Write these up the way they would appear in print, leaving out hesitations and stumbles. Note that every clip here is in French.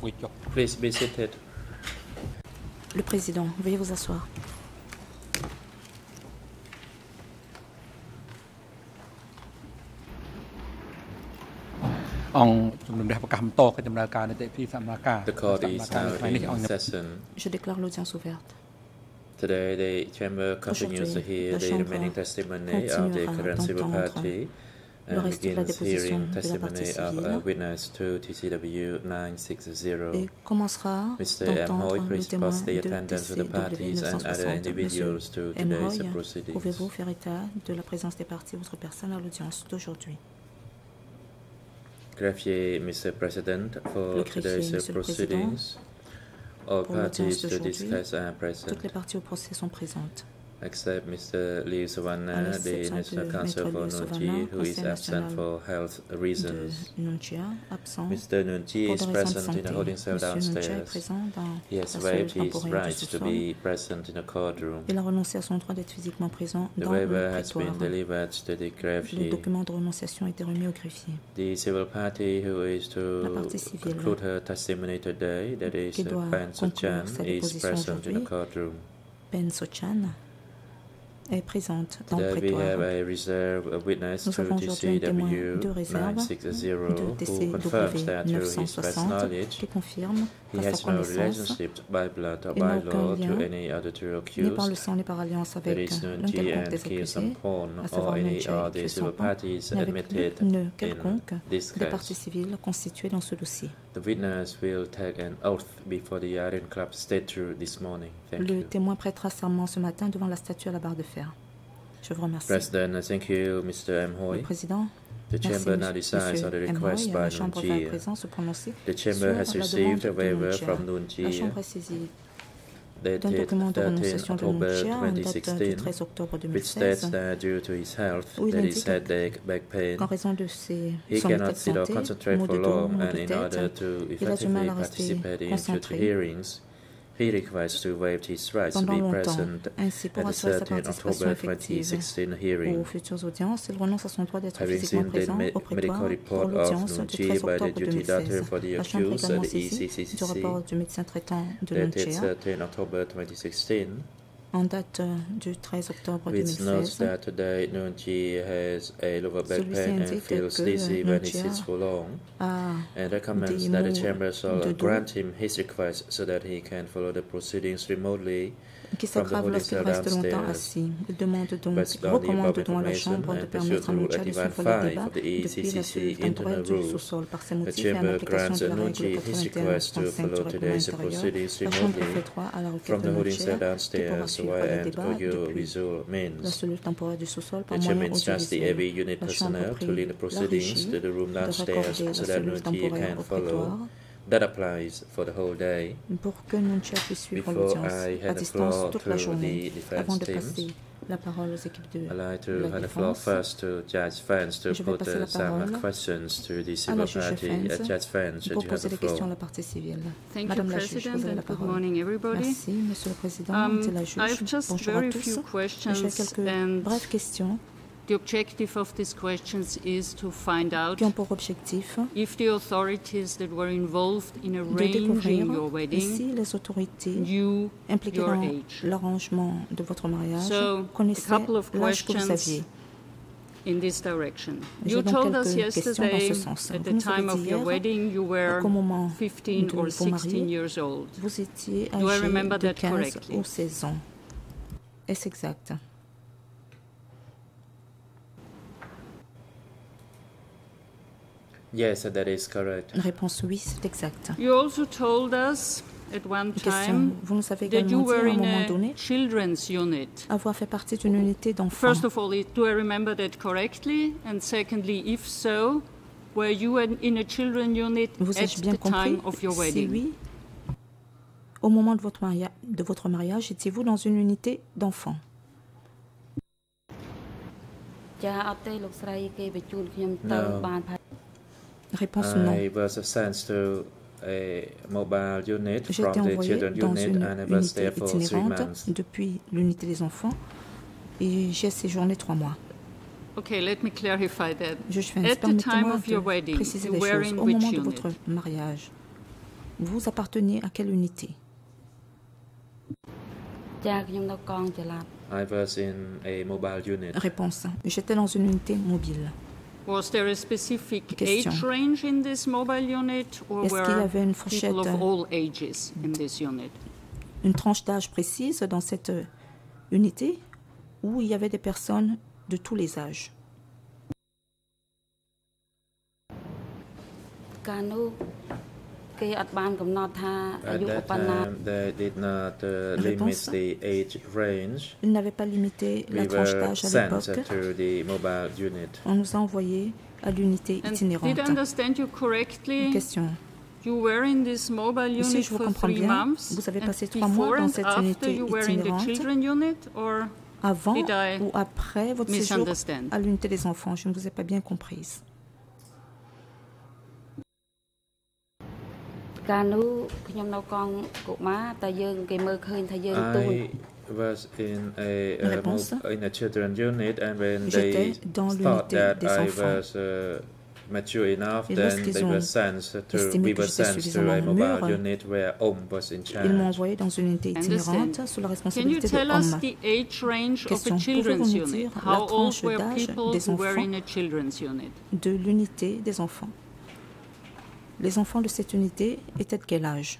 Please be seated. Le président, veuillez vous asseoir. The court is now in session. Je déclare l'audience ouverte. Today, the chamber continues to hear the remaining testimony of the current civil party and begins hearing testimony of a witness to TCW 960. Et commencera Mr. M. Hoy, please post the attendance of the parties and other individuals to today's proceedings. Pouvez-vous faire état de la présence des parties et votre personne à l'audience d'aujourd'hui? Greffier, Mr. President, for today's proceedings, all parties to discuss are present. Toutes les parties au procès sont présentes. Except Mr. Liu Savannah, the National Counsel for Nunchi, who is absent for health reasons. Mr. Nunchi is present in the holding cell downstairs. He has waived his rights to be present in the courtroom. Il a renoncé à son droit d'être physiquement présent The dans le waiver has prétoire. been delivered to the Le greffier. document de renonciation a été remis au greffier. The civil party who is La to partie civile conclude her testimony today, that is qui doit Pan Sochan, conclure sa is déposition present in the aujourd'hui. courtroom. Ben Sochan est présente dans le Today we have prétoire. a reserve witness Nous to avons aujourd'hui un témoin TCW de réserve 960 de who confirms that TCW through his past 960 knowledge qui confirme he par has sa no connaissance relationship by blood or il n'a by law aucun to lien any other two ni par le accused, sang ni par alliance that avec is l'un Nunchi quelconque and des Kyo accusés, Sampon à or savoir any Nunchi et other Kyo civil Sampon, parties mais avec admitted l'une in quelconque this des parties case. civiles constituées dans ce dossier. The witness will take an oath before the Iron Club statue this morning. Thank Le you. témoin prêtera serment ce matin devant la statue à la barre de fer. Je vous remercie. President, thank you, Mr. M. Le Hoy. président, The merci, chamber now decides on the M. request Hoy. by La Chambre va à Nunchi. présent se prononcer The chamber sur has la received a demande de waiver Nunchi. from La Nunchi Chambre a saisi d'un dated document de 13 renonciation de October Nunchi en date du 2016, 13 octobre which states 2016, that due to his health, où il that is indique headache, back pain, qu'en raison de he son état cannot de sit or santé, concentrate maux for de dos, long, maux and de in tête, order to il a du mal effectively à rester participate in future concentré hearings, he requests to waive his rights to pendant be longtemps. present Ainsi, at pour the assurer sa 13 participation October effective 2016 aux hearing. futures audiences, il renonce à son droit d'être Having physiquement seen the présent au medical prétoire pour report of l'audience du Nunchi 13 by the octobre duty doctor 2016. for the La Chambre est accused également at the saisie du ECCCC, rapport du médecin traitant de dated Nunchi 13 October 2016, en date du 13 octobre which notes 2016. that today Nunchi has a lower back Celui-ci pain and indique feels que dizzy when he Nunchi sits for long, a and recommends des that the maux chamber de shall dos grant him his request so that he can follow the proceedings remotely qui from the s'aggrave holding lorsqu'il cell reste longtemps downstairs. assis. Il demande donc, Based on the recommande above donc à la information Chambre de and pursuant permettre à to Rule Nunchi de 81.5 suivre le débat of the depuis la ECCCC cellule internal temporaire du rules, sous-sol par ses the motifs et en chamber application grants de la règle Nunchi his 81.5 request to du follow règlement today's intérieur. proceedings La Chambre remotely fait droit à la requête from de the holding Nunchi cell qui pourra downstairs suivre via le and débat audiovisual depuis means. la cellule temporaire du sous-sol par The moyen chairman instructs the AV audiovisuel. unit La Chambre personnel to prie lead the la proceedings régie to the room de downstairs raccorder so la that cellule Nunchi temporaire can au follow. prétoire That applies for the whole day. pour que Nunchi puisse suivre Before l'audience I à hand the distance floor toute la to journée. the Avant defense de passer teams, la parole aux équipes de I'd like to la hand the floor défense, first to Judge Fence to je vais put passer la some parole questions to the à civil la juge party. Fence Judge Fence, pour you have poser the des questions à floor. la partie civile. Thank Madame you, la juge, vous President, avez la and good parole. morning, everybody. Merci, Monsieur le Président, dit la juge. I've just Bonjour à very tous. few J'ai questions, quelques and brèves questions the objective of these questions is to find out qui ont pour objectif if the authorities that were involved in de arranging découvrir your si wedding les autorités knew impliquées your dans age. l'arrangement de votre mariage So, a connaissaient couple of l'âge que vous aviez. questions in this direction. J'ai You donc told us quelques questions dans yesterday, ce sens. at Vous the nous time avez of dit your hier wedding, you were qu'au moment 15 de or vous 16 marier, years old. vous étiez Do I âgé remember de that 15 correctly? ou 16 ans. Est-ce exact? Yes, that is correct. Réponse oui, c'est exact. You also told us at one Question. time Vous nous avez that you également dit were à un in moment a donné children's unit. avoir fait partie d'une unité d'enfants. First of all, do I remember that correctly? And secondly, if so, were you in a children's unit Vous at ai-je bien the compris? time of your Si wedding? oui, au moment de votre mariage, étiez-vous dans une unité d'enfants? No. Réponse non. I was sent to a mobile unit J'ai from été the envoyée children dans unit une and I was unité there for 3 itinérante months. depuis l'unité des enfants et j'ai séjourné 3 mois. Okay, let me clarify that. Je fais At the time permettez-moi of your de wedding, préciser you les were choses. in Au which moment de unit? votre mariage, Vous appartenez à quelle unité? I was in a mobile unit. Réponse. J'étais dans une unité mobile. Was there a specific Question. age range in this mobile unit, or Est-ce qu'il y avait une fourchette, people of all ages in this unit? une tranche d'âge précise dans cette unité où il y avait des personnes de tous les âges? At that time, they did not limit the age range. Ils n'avaient pas limité la We tranche were d'âge à sent l'époque. to the mobile unit. On nous a envoyés à l'unité And itinérante. did I understand you correctly? Question. You were in this mobile Ici, unit je vous for comprends 3 bien. months. Vous avez And passé 3 mois before dans and cette after unité you were in the itinérante. children unit, or Avant Did I ou après votre séjour misunderstand? à l'unité des enfants? Je ne vous ai pas bien comprise. I was in a children unit, and when they J'étais dans thought l'unité that des I enfants. was mature enough, Et then lorsqu'ils they ont were sent to, estimé we que were j'étais sent to a suffisamment mobile mûre, unit where was in Ils m'ont charge. envoyé dans une unité itinérante sous la can you responsabilité de tell us hommes. the age range of Question. a children's Pouvez-vous nous unit? dire la How old tranche were d'âge people des who were enfants in a children's unit? de l'unité des enfants? Les enfants de cette unité étaient de quel âge?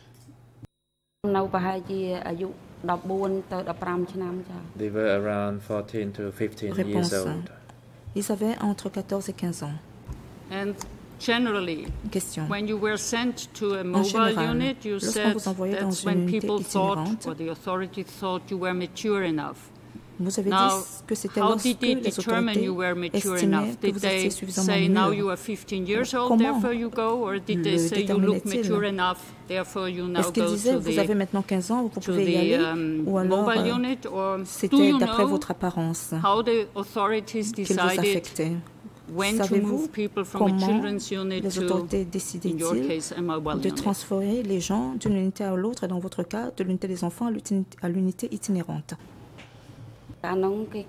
They were around 14 to 15 Réponse. years old. Ils avaient entre 14 et 15 ans. And generally, Question. when you were sent to a mobile général, unit, you lorsqu'on said vous envoyait dans that's une when unité people thought, itinérante, or the authority thought you were mature enough. Vous avez Now, dit que c'était how lorsque did they les determine autorités you were mature estimaient enough? que Did vous they étiez suffisamment say now you mûr. are 15 years old, Comment therefore you go, or did they le say you look déterminaient-ils? mature enough, therefore you now Est-ce qu'ils go disaient to vous avez the, maintenant 15 ans, vous to pouvez y aller? Ou alors mobile unit, or do c'était you d'après know votre apparence how the authorities qu'ils vous decided affectaient? when to Savez-vous move people from a comment children's unit les to, autorités in your décidaient-ils case, a mobile de unit? transférer les gens d'une unité à l'autre, et dans votre cas, de l'unité des enfants à l'unité itinérante? At that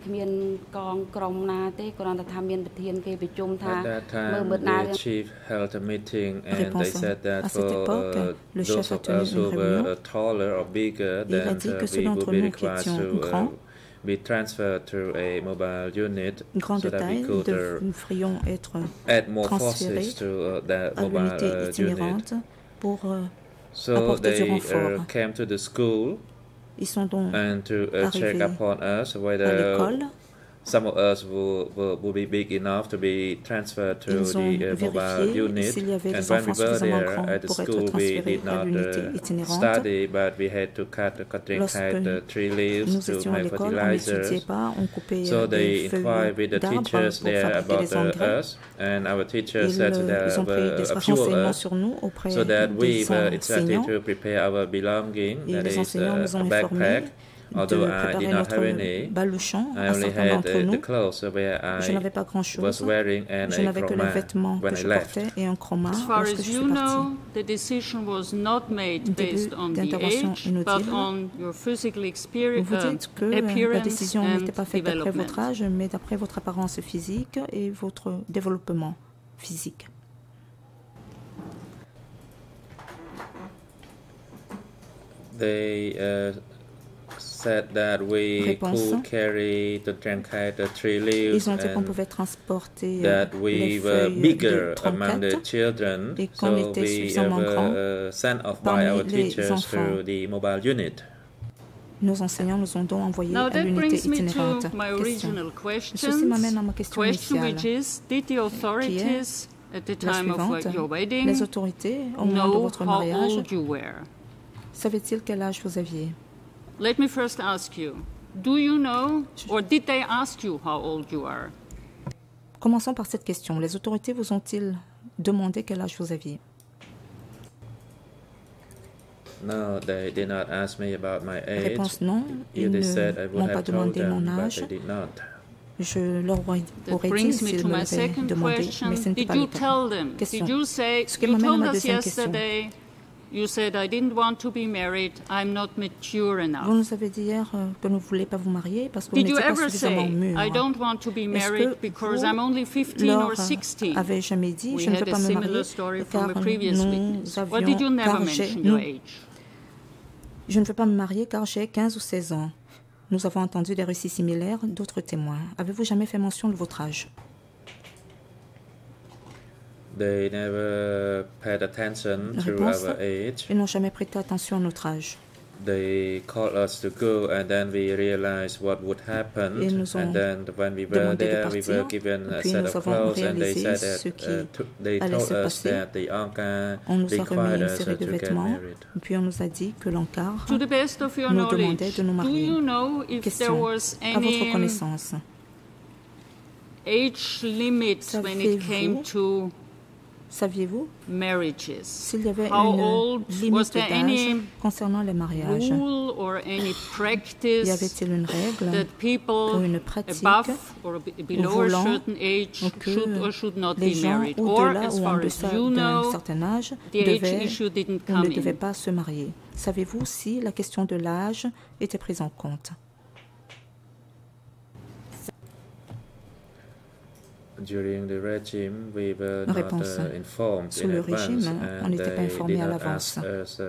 time, the chief held a meeting, and they Réponse. said that À cette époque, le those chef a of tenu us une who réunion. were taller or bigger, Il a then dit que ceux we d'entre would be nous qui required étions to grands, be transferred to a mobile unit grande so that we taille, could devrions être add more transférés forces to that à l'unité mobile unit. itinérante pour So apporter du they renfort. came to the school Ils sont donc and to check arrivés upon us à whether l'école. some of us will be big enough to be transferred to Ils ont the mobile vérifié unit. s'il y avait And des when enfants we were suffisamment there grands at the pour être school, we transférés did à not l'unité itinérante. study, but we had to cutting Lorsque tree leaves nous to étions à make l'école, on n'étudiait fertilizers. pas, on coupait So they des inquired with feuilles the d'arbres teachers pour there fabriquer des about engrais. us, and our teacher Ils, said there ils ont pris were des a few of renseignements us, sur nous auprès so that we des were instructed enseignants. to prepare our belonging, Et that les is enseignants nous a ont informés backpack. de Although I préparer did not have notre any, baluchon. I Un only certain had d'entre the nous, clothes where je I n'avais pas was grand-chose. wearing and Je a n'avais que les chroma vêtements when que I je left. portais et un chroma As far lorsque as je suis you partie. know, the decision was not made Début based on the d'intervention age, inaudible. but on your physical Vous experience, dites que la appearance décision n'était pas and faite d'après votre development. âge, mais d'après votre apparence physique et votre développement physique. They said that we Réponse. could carry the tree leaves Ils ont dit qu'on and pouvait transporter that les we were feuilles de bigger among the 34 children, et qu'on so était we suffisamment grands were sent off by parmi our les teachers enfants. to the mobile unit. Nos enseignants nous ont donc envoyés Now à that l'unité brings me itinérante. to my Question. original Ceci m'amène à question. ma question Question initiale, which is, did the authorities at the la time of suivante. your wedding Les autorités, au moment de know votre how mariage, old you were? savaient-ils quel âge vous aviez? Let me first ask you, do you know, or did they ask you how old you are? Commençons par cette question. Les autorités vous ont-ils demandé quel âge vous aviez? No, they did not ask me about my age. Réponse non. If Ils they ne said, I would m'ont have pas told demandé mon them, but âge. they did not. Je leur aurais That dit brings me s'ils to me my l'avaient second demandé, question. mais ce n'était Did pas you le cas. tell them? Question. Did you say, Ce qui you m'amène à told ma us deuxième question. yesterday you said, I didn't want to be married, I'm not mature enough. Vous nous avez dit hier que vous ne voulez pas vous marier parce que vous n'étiez pas suffisamment mûr. I don't want to be married because I'm only 15 or 16? Avez jamais dit, je ne veux pas me marier car je ne veux pas me marier car j'ai 15 ou 16 ans. Nous avons entendu des récits similaires d'autres témoins. Avez-vous jamais fait mention de votre âge? They never paid attention to our age. Ils n'ont jamais prêté attention à notre âge. They called us to go, and then we realized what would happen. And then when we were there, we were given a set of clothes, and they said that they told us that the Ankar required us to get married. Puis on nous a dit que l'Ankar nous demandait de nous marier. Question, à votre connaissance, age limits when it came to saviez-vous s'il y avait une limite d'âge concernant les mariages? Y avait-il une règle ou une pratique voulant que les gens au-delà ou en deçà d'un certain âge ne devaient pas se marier? Savez-vous si la question de l'âge était prise en compte? During the regime, we were not informed Sous le régime, on n'était pas informé à l'avance.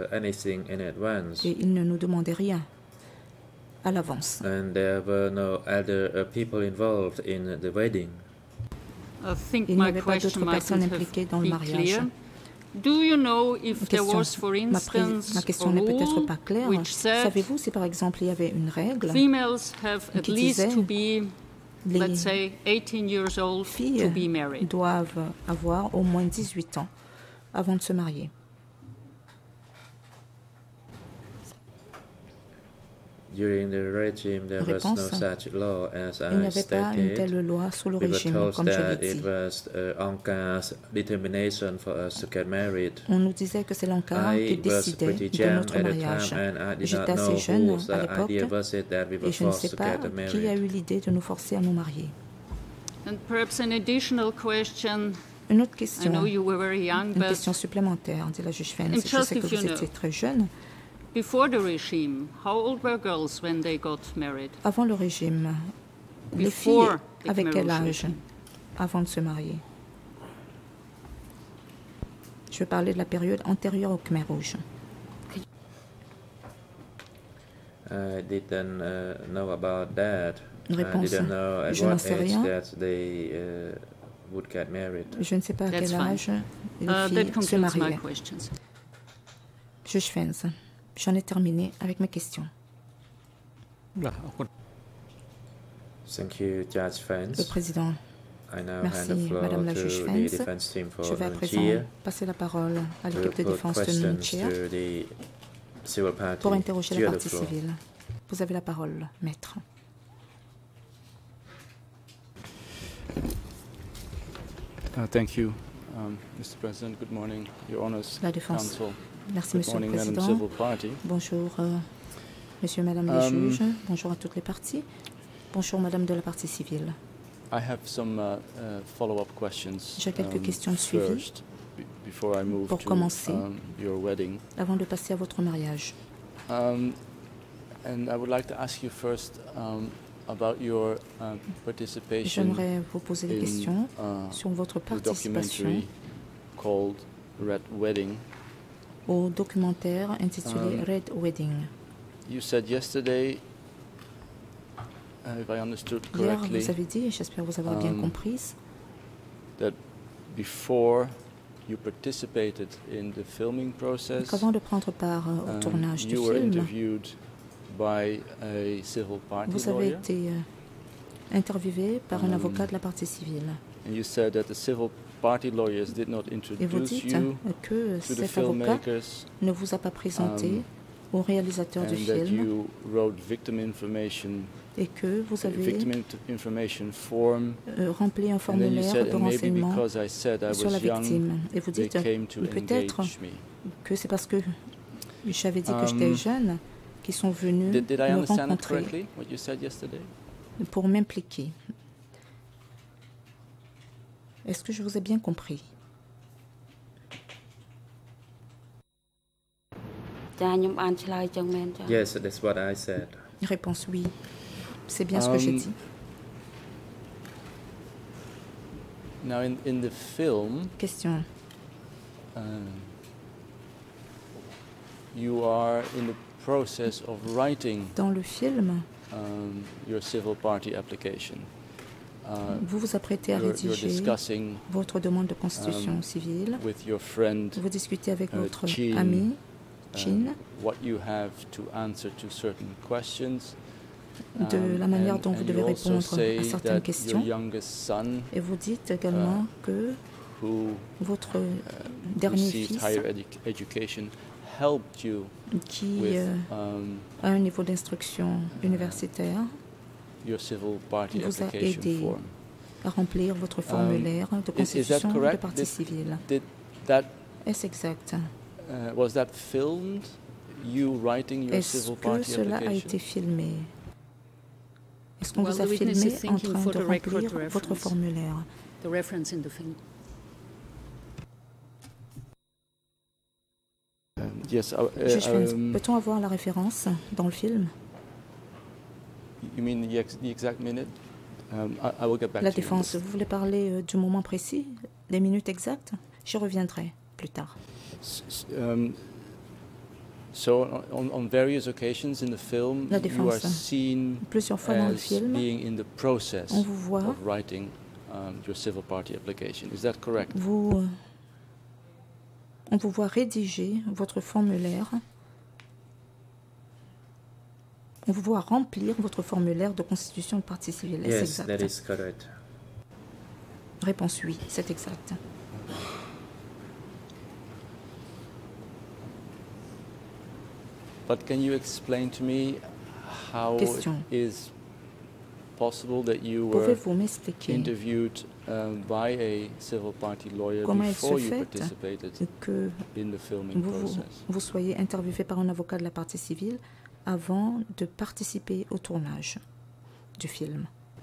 Et ils ne nous demandaient rien à l'avance. And there were no other people involved in the wedding. Il n'y avait pas d'autres personnes impliquées dans le mariage. Ma question n'est peut-être pas claire. Savez-vous si par exemple il y avait une règle qui disait les filles doivent avoir au moins 18 ans avant de se marier? During the regime, there was no such law as il n'y avait pas une telle loi sous le régime, comme je l'ai dit. On nous disait que c'est l'Ankar qui décidait de notre mariage. J'étais assez jeune à l'époque et je ne sais pas qui a eu l'idée de nous forcer à nous marier. Une autre question, une question supplémentaire, dit la juge Fens. Je sais que vous étiez très jeune. Avant le régime, les filles avaient quel âge avant de se marier? Je vais parler de la période antérieure au Khmer Rouge. Réponse, je n'en sais rien. Je ne sais pas à quel âge les filles se mariaient. Juge Fens. J'en ai terminé avec mes questions. Thank you, Judge Fens. Le président. Merci, Madame la juge Fens. Je vais à présent passer la parole à l'équipe de défense de Nunchia pour interroger la partie civile. Vous avez la parole, maître. Thank you, Mr. President. Good morning, Your Honours, la défense. Counsel. Merci, Monsieur le Président. Bonjour, Monsieur et Madame les juges. Bonjour à toutes les parties. Bonjour, Madame de la partie civile. J'ai quelques questions de suivi pour commencer, avant de passer à votre mariage. J'aimerais vous poser des questions sur votre participation au documentaire intitulé Red Wedding. You said yesterday, if I understood correctly, hier, vous avez dit, et j'espère vous avoir bien comprise, that before you participated in the filming process, qu'avant de prendre part au tournage du film, by a civil party vous avez été interviewé par un avocat de la partie civile. And you said that the civil party lawyers did not et vous introduce dites you que to the cet avocat filmmakers ne vous a pas présenté au réalisateur du and that film you wrote victim information et que vous avez form, rempli un and then you formulaire said, de and maybe renseignement because I said I sur la was young, victime. Et vous they dites came to peut-être engage me. que c'est parce que j'avais dit que j'étais jeune qu'ils sont venus Did I me understand it rencontrer correctly, what you said yesterday? pour m'impliquer. Est-ce que je vous ai bien compris? Yes, that's what I said. Réponse oui. C'est bien ce que j'ai dit. Now in the film, question. You are in the process of writing. Dans le film, your civil party application. Vous vous apprêtez à rédiger votre demande de constitution civile. With your friend, vous discutez avec votre ami, Chin, what you have to answer to certain questions. De la manière dont vous devez répondre à certaines questions. Et vous dites également que votre dernier fils, qui a un niveau d'instruction universitaire, vous a aidé à remplir votre formulaire de constitution de partie civile. Est-ce exact? Est-ce que cela a été filmé? Est-ce qu'on vous a filmé en train de remplir votre formulaire? Yes, peut-on avoir la référence dans le film? You mean the exact minute? I will get back La to défense, vous voulez parler du moment précis, des minutes exactes? J'y reviendrai plus tard. So on various occasions in the film, la défense, you are seen plusieurs fois dans le film, being in the process on vous voit, of writing your civil party application. Is that correct? On vous voit rédiger votre formulaire. On vous voit remplir votre formulaire de constitution de partie civile. Yes, that is correct. Réponse oui, c'est exact. But can you explain to me how Question. it is possible that you were interviewed by a civil party lawyer before you participated in the filming process? Vous soyez interviewé par un avocat de la partie civile avant de participer au tournage du film.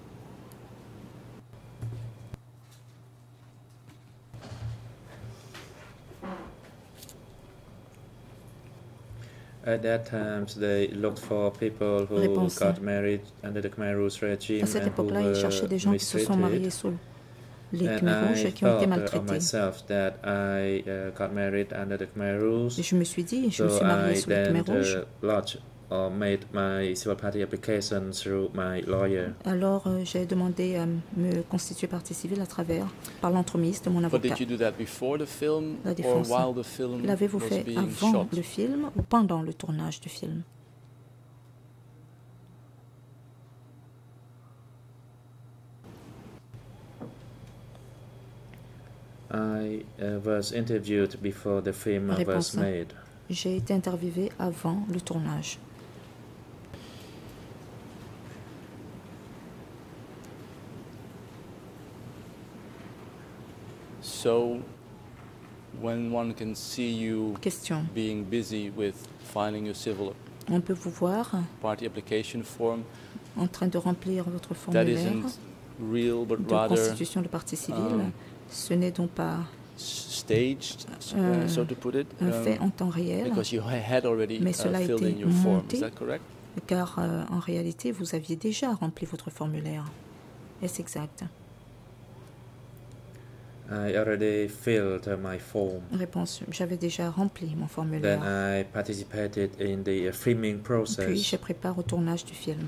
At that time, they looked for people who Réponse. got married under the Khmer Rouge regime à cette époque-là, ils cherchaient des gens qui se sont mariés sous les Khmer Rouges et qui ont été maltraités. Et je me suis dit, je me suis mariée sous les Khmer Rouges. Alors j'ai demandé à me constituer partie civile par l'entremise de mon avocat. La défense. L'avez-vous fait avant le film ou pendant le tournage du film? I was interviewed before the film was made. J'ai été interviewé avant le tournage. So, when one can see you Question. being busy with filing your civil On peut vous voir party application form, en train de remplir votre formulaire real, but de constitution de partie civile. Ce n'est donc pas staged, so to put it, un fait en temps réel, because you had already mais cela a filled été in your form. monté, Is that correct? Car en réalité, vous aviez déjà rempli votre formulaire. Est-ce exact? I already filled my form. Réponse, j'avais déjà rempli mon formulaire. Then I participated in the filming process. Puis je prépare au tournage du film.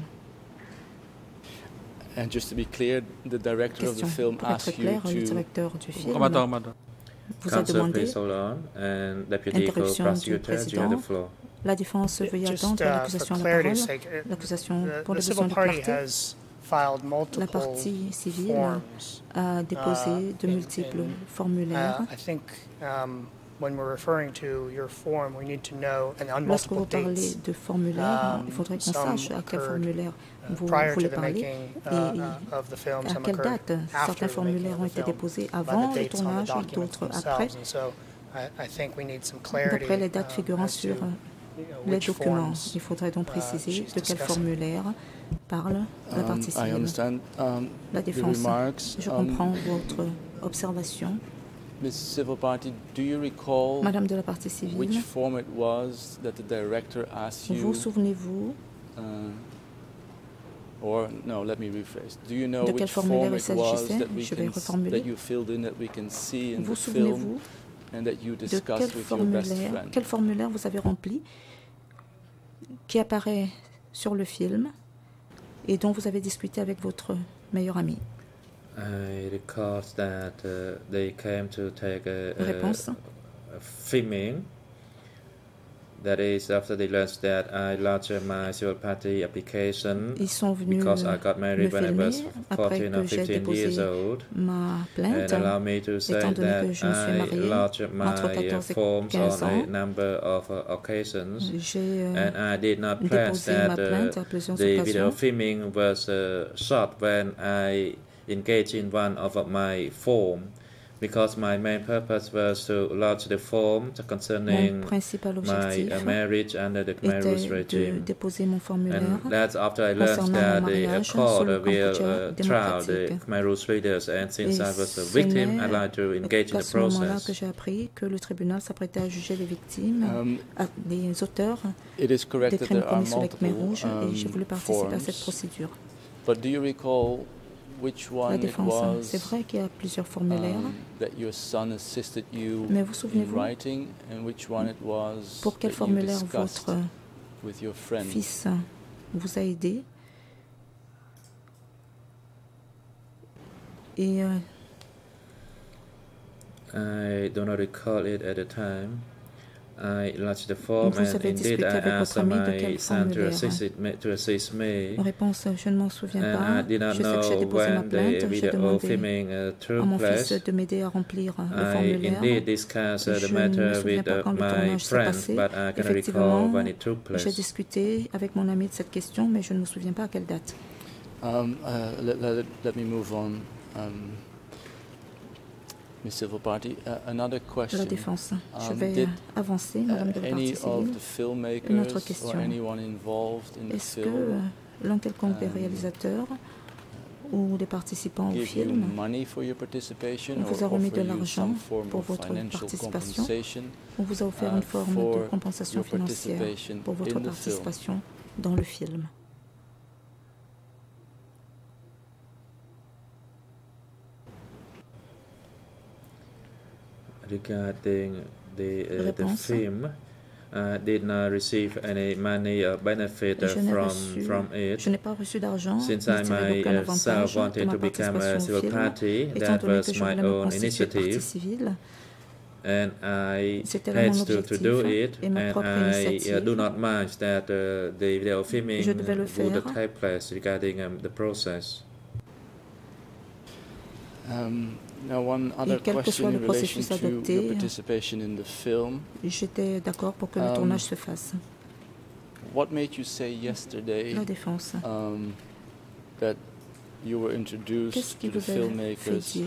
And just to be clear, the director of the film asked you le directeur du film vous a demandé interruption du président. La défense veuille attendre l'accusation à la parole. L'accusation pour le besoin de clarté. La partie civile a déposé de multiples formulaires. Lorsque vous parlez de formulaire, il faudrait qu'on sache à quel formulaire vous voulez parler et à quelle date. Certains formulaires ont été déposés avant le tournage, d'autres après. D'après les dates figurant sur les documents, il faudrait donc préciser de quel formulaire parle la partie civile. La défense, je comprends votre observation. Ms. Civil Party, do you recall Madame de la partie civile, which form it was that the director asked you? Vous souvenez-vous? Or no, let me rephrase. Do you know de which form it was that you filled in, that we can see in the film, and that you discussed with your best friend? Quel formulaire vous avez rempli qui apparaît sur le film et dont vous avez discuté avec votre meilleur ami? I recall that they came to take a filming. That is, after they learned that I lodged my civil party application because I got married when I was 14 or 15 years old, and allowed me to say that I lodged my forms on a number of occasions, and I did not place that the video filming was shot when I engaged in one of my forms, because my main purpose was to lodge the form concerning my marriage under the Khmer Rouge regime. And that's after I learned that the court will trial the Khmer Rouge leaders, and since I was a victim, I'd like to engage in the process. It is correct that there are multiple forms, but do you recall which one it was that your son assisted you in writing, and which one it was that you discussed with your friend? Fils vous a aidé et I do not recall it at the time. I lodged the form, and indeed I asked my son to assist me. Réponse, je ne m'en souviens and pas. I did not Je sais que j'ai déposé ma plainte. J'ai demandé à mon fils de m'aider à remplir le formulaire. Indeed discussed the matter with my friend, but I cannot recall when it took place. J'ai discuté avec mon ami de cette question, mais je ne me souviens pas à quelle date. Let me move on. Ms. Civil Party, another question. La défense. Je vais avancer, Madame de la partie civile. Une autre question. Est-ce que l'un quelconque des réalisateurs ou des participants au film vous a remis de l'argent pour votre participation, ou vous a offert une forme de compensation financière pour votre participation dans le film? Regarding the film, did not receive any money or benefit from it. Je n'ai pas reçu d'argent. Since I myself wanted to become a civil party, that was my own initiative, and I had to do it, and I do not mind that the video filming would take place regarding the process. Now, one other question in relation to your participation in the film. J'étais d'accord pour que le tournage se fasse. What made you say yesterday that you were introduced to the filmmakers,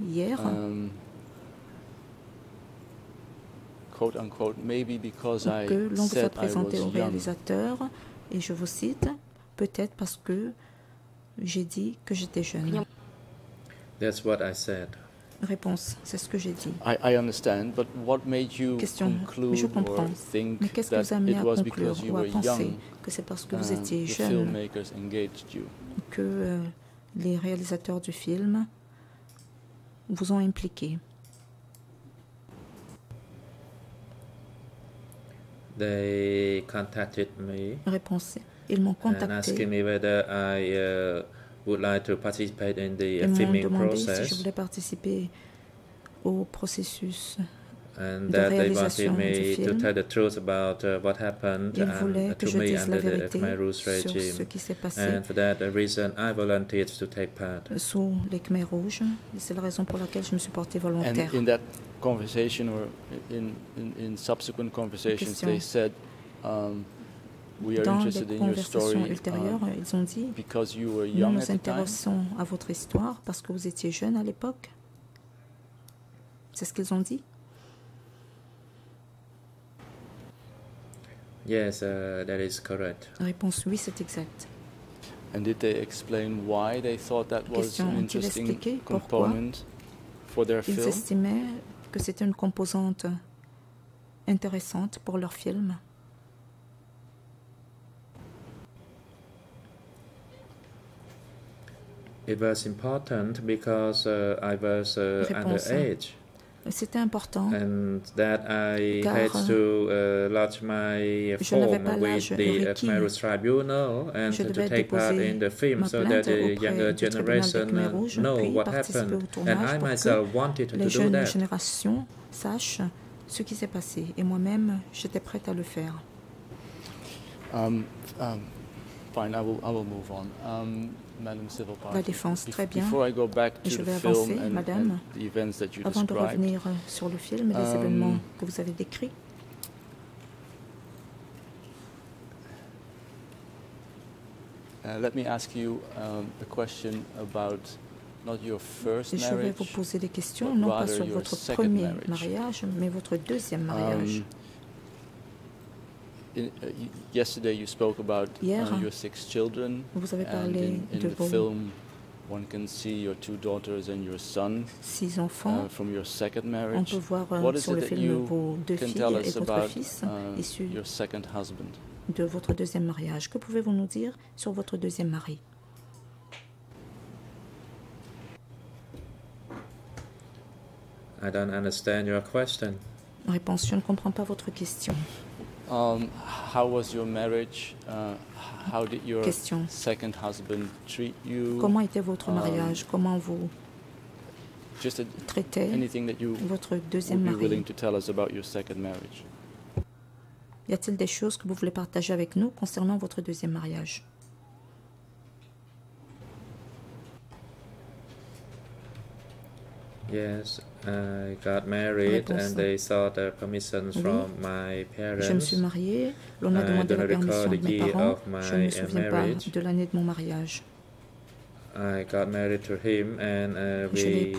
quote unquote, maybe because I said I was young? Et je vous cite, peut-être parce que j'ai dit que j'étais jeune. That's what I said. Réponse, c'est ce que j'ai dit. I understand, but what made you conclude or think that it was because you were young que c'est parce que vous étiez jeune que les réalisateurs du film vous ont impliqué? They contacted me. Réponse, ils m'ont contacté. Asking me whether I would like to participate in the filming process. Si je voulais participer au processus and de that they réalisation wanted du me film. to tell the truth about what happened Ils voulaient que to je me dise la under the vérité Khmer Rouge sur ce regime. qui s'est passé And for that reason, I volunteered to take part. sous les Khmer Rouges. C'est la raison pour laquelle je me suis portée volontaire. And in that conversation, or in subsequent conversations, they said, we are interested in your story ils ont dit, because you were nous young nous at the time. intéressons à votre histoire parce que vous étiez jeune à l'époque. C'est ce qu'ils ont dit? Yes, that is correct. Réponse oui, c'est exact. And did they explain why they thought that was an interesting component for their Ils film? estimaient que c'était une composante intéressante pour leur film? It was important because I was underage. C'était important and that I had to lodge my form with the Khmer Tribunal and to take part in the film so that the younger generation know what happened. And I myself wanted to do that. Les jeunes générations sachent ce qui s'est passé. Et moi-même, j'étais prête à le faire. Fine, I will move on. Madame Civil Party. La défense, très bien. Before I go back to je vais the avancer, film madame, and the events that you avant de described, revenir sur le film et les événements que vous avez décrits. Let me ask you a question about not your first marriage, je vais vous poser des questions, non pas sur votre premier mariage, mais votre deuxième mariage. Yesterday you spoke about Hier, your 6 children. Vous avez parlé in de the vos film, one can see your 2 daughters and your son 6 enfants. From your second On marriage. peut voir What is sur le it that film you vos 2 can filles tell et us votre about fils issus your second husband? de votre deuxième mariage. Que pouvez-vous nous dire sur votre deuxième mari? I don't understand your question. Réponse, je ne comprends pas votre question. How was your marriage? How did your Question. second husband treat you? Comment était votre mariage? Comment vous Just traitez anything that you votre deuxième would be mari? willing to tell us about your second marriage? Y a-t-il des choses que vous voulez partager avec nous concernant votre deuxième mariage? Yes, I got married and they sought permission from my parents. Je me suis mariée, l'on a demandé la permission de mes parents. Je ne me souviens pas de l'année de mon mariage. I got married to him and we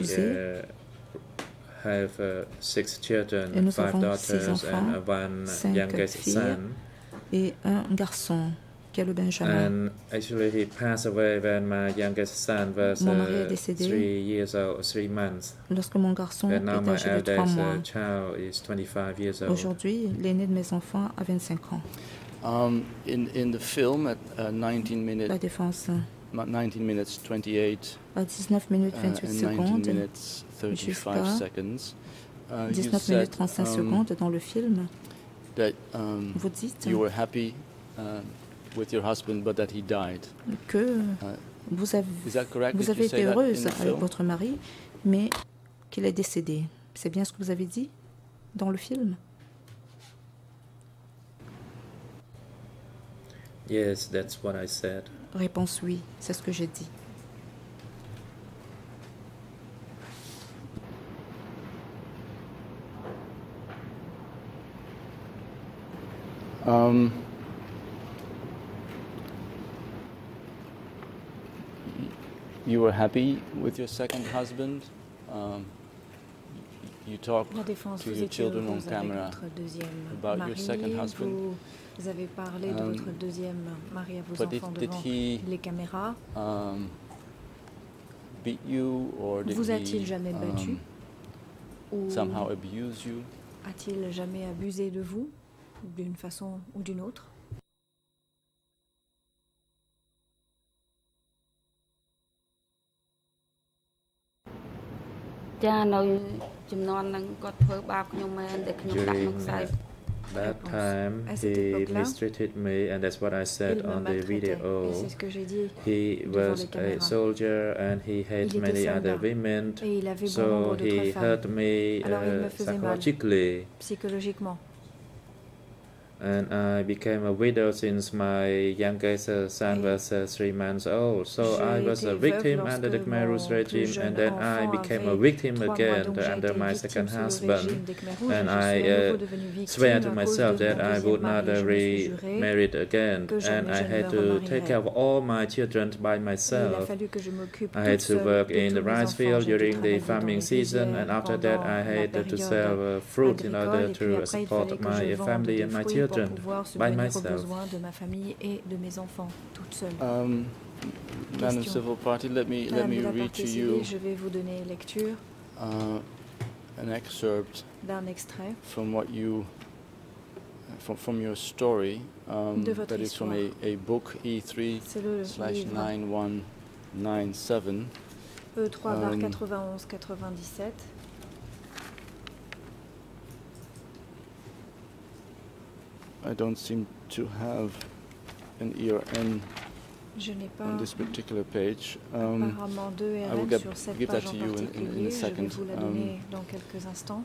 have 6 children, 5 daughters and 1 youngest son. Et un garçon, qui est le Benjamin. And actually he passed away when my youngest son was 3 years old, 3 months. Lorsque mon garçon était âgé de 3 mois. Child is 25 years old. Aujourd'hui, l'aîné de mes enfants a 25 ans. In the film at 19 minutes. La défense. 19 minutes 28. À 19 minutes 28 secondes. 19 minutes 35 seconds. 19 minutes 35 secondes dans le film. That, vous dites you were happy with your husband, but that he died. Que vous avez été heureuse avec votre mari, mais qu'il est décédé. C'est bien ce que vous avez dit dans le film? Yes, that's what I said. Réponse oui, c'est ce que j'ai dit. You were happy with your second husband. You talked to your children on camera about your second husband. Vous avez parlé de votre deuxième mari à vos enfants devant les caméras. Beat you, or did vous a-t-il jamais battu ou somehow abuse you? A-t-il jamais abusé de vous d'une façon ou d'une autre? That time he mistreated me, and that's what I said on the video. He was a soldier and he had many other women, so he hurt me psychologically. And I became a widow since my youngest son was 3 months old. So I was a victim under the Khmer Rouge regime, and then I became a victim again under my second husband. And I swear to myself that I would not remarry again. And I had to take care of all my children by myself. I had to work in the rice field during the farming season, and after that I had to sell fruit in order to support my family and my children. Pour pouvoir subvenir aux besoins de ma famille et de mes enfants toute seule. Madame Civil Party, let me read to you. Je vais vous donner lecture. an excerpt d'un extrait from what you from your story that is from a book E3/9197. E3/9197. I don't seem to have an ERN Je n'ai pas on this particular page. Apparemment deux ERN sur cette give page that to en you particulier. in a Je second. vais vous la donner dans quelques instants.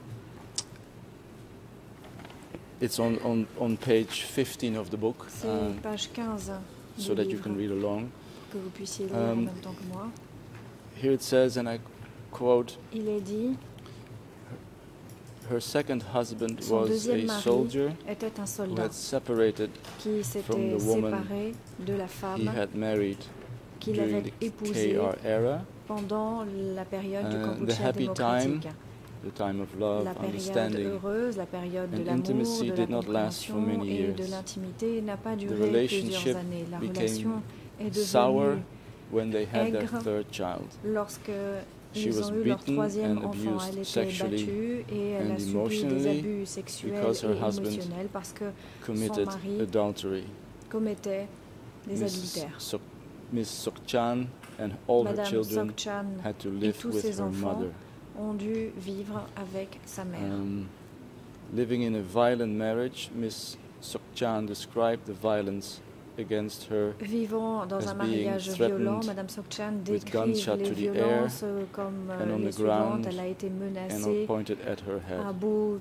It's on page 15 of the book. C'est page 15 so that you can read along. Que vous puissiez lire en même temps que moi. Here it says, and I quote, il est dit, her second husband son was deuxième a mari soldier était un who soldat had separated qui from s'était the woman séparé de la he femme had married qu'il during avait the épousée KR era. pendant la période du The Kampuchea happy démocratique. the time of love, La période understanding, heureuse, la période de and l'amour, intimacy de la did not last for compréhension many et years. de l'intimité n'a pas The duré relationship plusieurs années. La became relation est sour devenue when they had their aigre third child. lorsque She ils was ont eu leur beaten troisième and enfant. abused Elle était sexually battue et elle and a subi des emotionally abus sexuels because her et husband émotionnels parce que son committed mari adultery. commettait des adultères. Miss Sokchan and all her Madame children Sokchan had to et live tous with ses her enfants mother. ont dû vivre avec sa mère. Living in a violent marriage, Miss Sokchan described the violence against her Vivant dans un mariage violent, Madame Sokchan décrit les violences comme les suivantes. Elle a été menacée à bout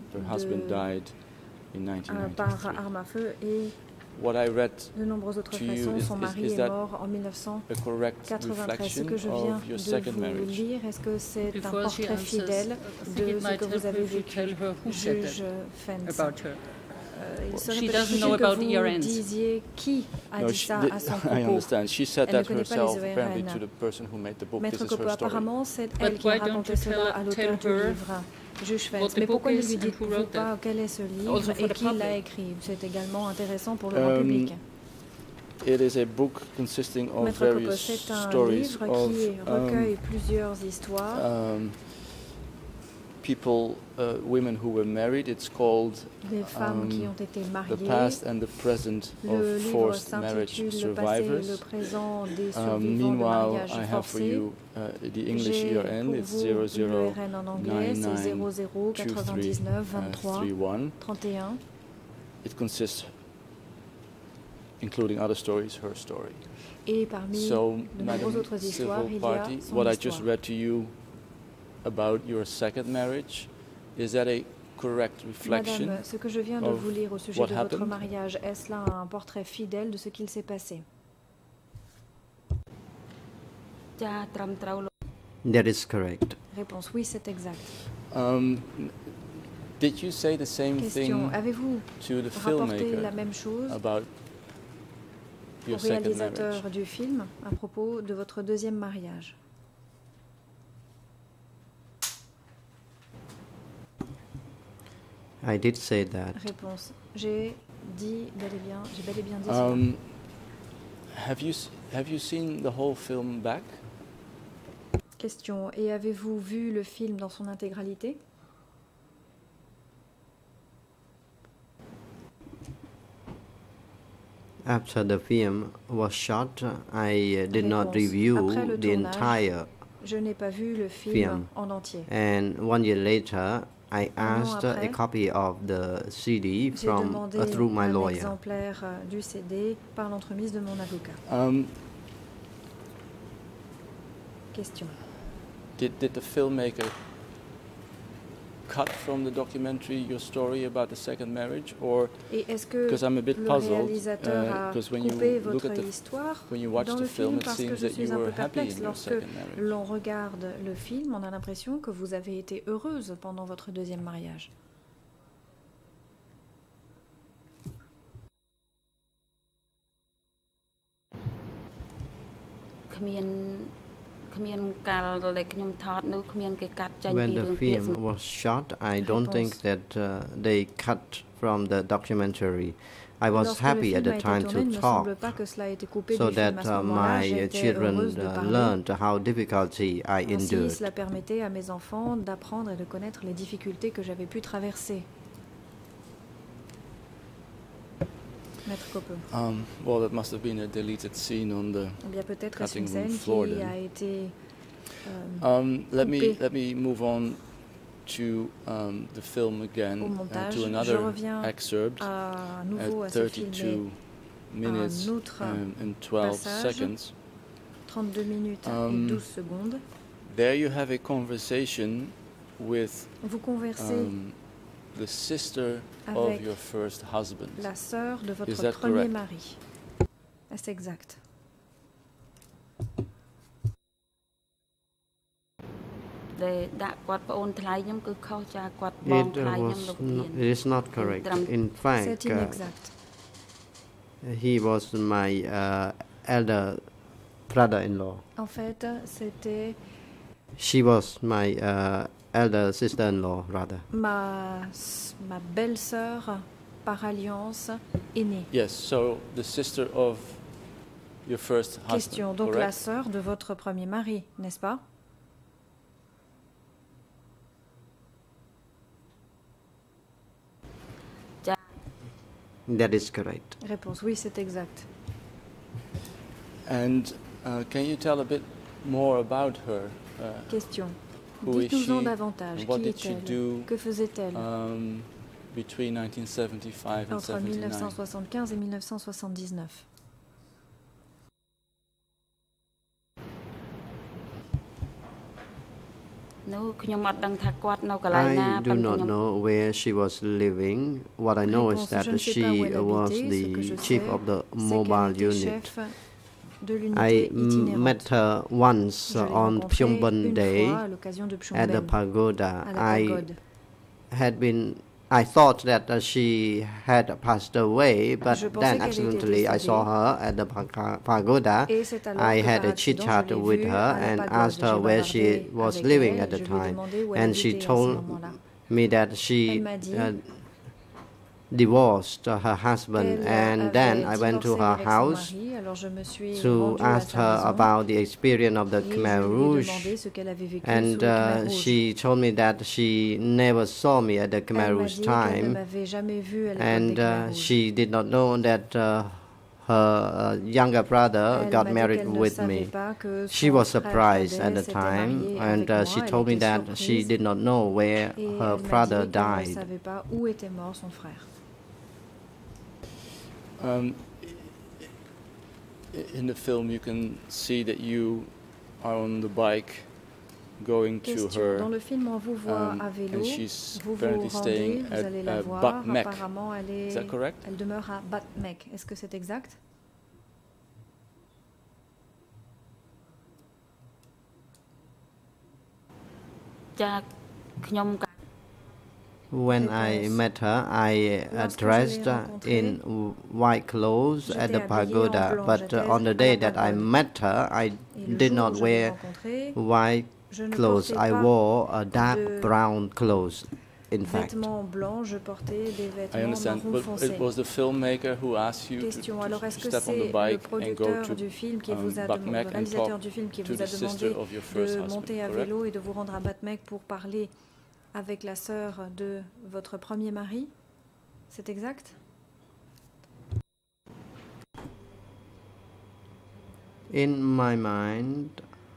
par arme à feu et de nombreuses autres façons. Son mari est mort en 1993. Ce que je viens de vous lire, est-ce que c'est un portrait fidèle de ce que vous avez vécu, juge Fentz? Il serait possible que vous disiez qui a dit ça à son propos. Elle ne connaît pas les ERN. Maître Copeau, apparemment, c'est elle qui a raconté cela à l'auteur du livre, juge Fentz. Mais pourquoi ne lui dites-vous pas quel est ce livre et qui l'a écrit? C'est également intéressant pour le grand public. It is a book consisting of Maître Copeau, various c'est un stories livre of qui recueille plusieurs histoires. People, women who were married. It's called des femmes qui ont été mariées. The Past and the Present of Forced Marriage Survivors. Le passé et le présent des survivants de mariage I have for forcé. you the English ERN. It's 00 le RN en anglais, c'est 00 99 23 31. It consists, including other stories, her story. Et parmi de nombreuses autres histoires, il y a son what I histoire. just read to you about your second marriage, is that a correct reflection? Madame, ce que je viens de vous lire au sujet de votre mariage, est-ce là un portrait fidèle de ce qu'il s'est passé? That is correct. Réponse oui, c'est exact. Did you say the same Question, thing avez-vous to the rapporté filmmaker la même chose about au your second réalisateur marriage? du film à propos de votre deuxième mariage? I did say that. Réponse. J'ai bel et bien dit Have you seen the whole film back? Question. Et avez-vous vu le film dans son intégralité? After the film was shot, I did not review the entire je n'ai pas vu le film en entier. And 1 year later, I asked a copy of the CD through my lawyer. J'ai demandé un exemplaire du CD par l'entremise de mon avocat. Question. Did the filmmaker cut from the documentary your story about the second marriage, or because I'm a bit puzzled, because when you look at when you watch the film, it seems that you were happy in your second marriage. L'on regarde le film, on a l'impression que vous avez été heureuse pendant votre deuxième mariage. the film was shot, I don't think that they cut from the documentary. I was happy at the time to talk, so that my children learned how difficulty I endured. Cela permettait à mes enfants d'apprendre et de connaître les difficultés que j'avais pu traverser. Maître Coppe. Well, that must have been a deleted scene on the cutting room floor. Let me move on to the film again, to another excerpt at 32 minutes and 12 seconds. 32 minutes et 12 secondes. There you have a conversation with the sister of your first husband. La sœur de votre premier mari. Est-ce exact? It is not correct. In fact, he was my elder brother-in-law. En fait, c'était. She was my elder sister-in-law, rather. Ma belle-sœur par alliance aînée. Yes, so the sister of your first husband. Question. Donc la sœur de votre premier mari, n'est-ce pas? That is correct. Réponse, oui, c'est exact. And can you tell a bit more about her? Question. Dites-nous-en davantage. Qui est-elle? Que faisait-elle? Between 1975 and entre 1975 et 1979. I do not know where she was living. What I know is that she was the chief of the mobile unit. I met her once on Pyeongbun Day at the pagoda. I thought that she had passed away, but then accidentally I saw her at the pagoda. I had a chit-chat with her and asked her where she was living at the time. And she told me that she divorced her husband, and then I went to her house to ask her about the experience of the Khmer Rouge, and she told me that she never saw me at the Khmer Rouge time, and she did not know that her younger brother got married with me. She was surprised at the time, and she told me that she did not know where her brother died. In the film, you can see that you are on the bike going to her, Dans le film, on vous voit à vélo. And she's vous apparently staying vous allez la at voir. Bat Mek. Apparemment, Is that correct? Elle demeure à Bat Mek. Est-ce que c'est exact? When I met her, I dressed in white clothes at the pagoda, but on the day that I met her, I did not wear white clothes. I wore a dark brown clothes, in fact. I understand, but it was the filmmaker who asked you to step on the bike and go to Bat Mek and talk to the sister of your first husband, correct? Avec la sœur de votre premier mari, c'est exact? In my mind,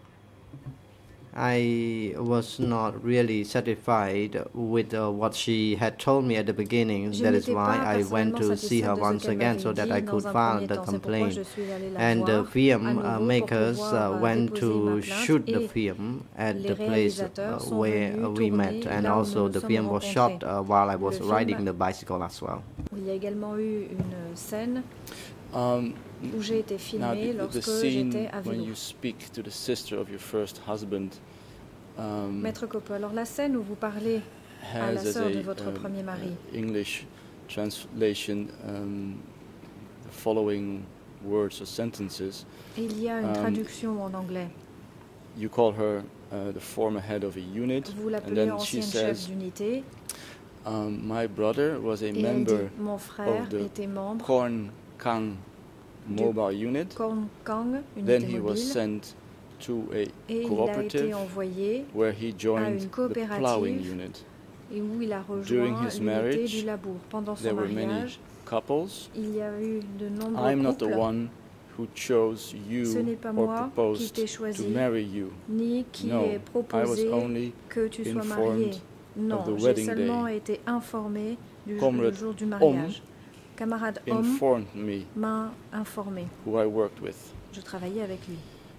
I was not really satisfied with what she had told me at the beginning. That is why I went to see her once again so that I could file the complaint. And the film makers went to shoot the film at the place where we met. And also the film was shot while I was riding the bicycle as well. Il y a également eu une scène où j'ai été filmée lorsque j'étais à vélo. When you speak to the sister of your first husband, Maître Coppe, alors la scène où vous parlez à la sœur de votre premier mari. English translation, the following words or sentences. Il y a une traduction en anglais. you call her the former head of a unit, vous and l'appelez then ancienne she chef says, d'unité. my brother was a Et elle member dit, mon frère of the était membre Korn Kang mobile unit. Korn Kang, Then unité he was mobile. sent to a Et il a été cooperative envoyé where he à joined une the plowing coopérative unit. et où il a During rejoint his l'unité marriage, du labour. Pendant son there were many mariage, couples. il y a eu de nombreux I'm not the couples. one who chose Ce you n'est pas or moi qui proposed t'ai to choisi, marry you. ni qui No, ai I was proposé only que tu sois marié. informed Non, of the j'ai wedding seulement day. été informé du Comrade jour du mariage. Camarade homme informed me m'a informé. who I worked with. Je travaillais avec lui.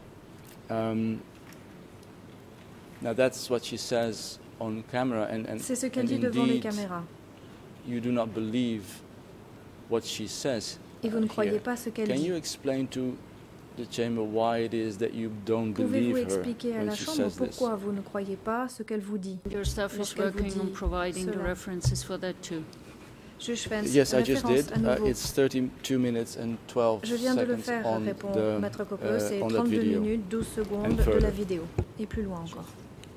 Now that's what she says on camera, and C'est ce qu'elle dit devant les caméras. You do not believe what she says. Et vous ne croyez pas ce qu'elle Can dit. you explain to the chamber why it is that you don't believe Pouvez-vous her expliquer à when la she chambre says this? pourquoi vous ne croyez pas ce qu'elle vous dit? Your staff is working on providing the references for that too. Yes, I just did. It's 32 minutes and 12 Je viens de le seconds faire, on répond the, Maître Coppe. C'est on that 32 video. minutes, 12 secondes And de la further. vidéo. Et plus loin encore.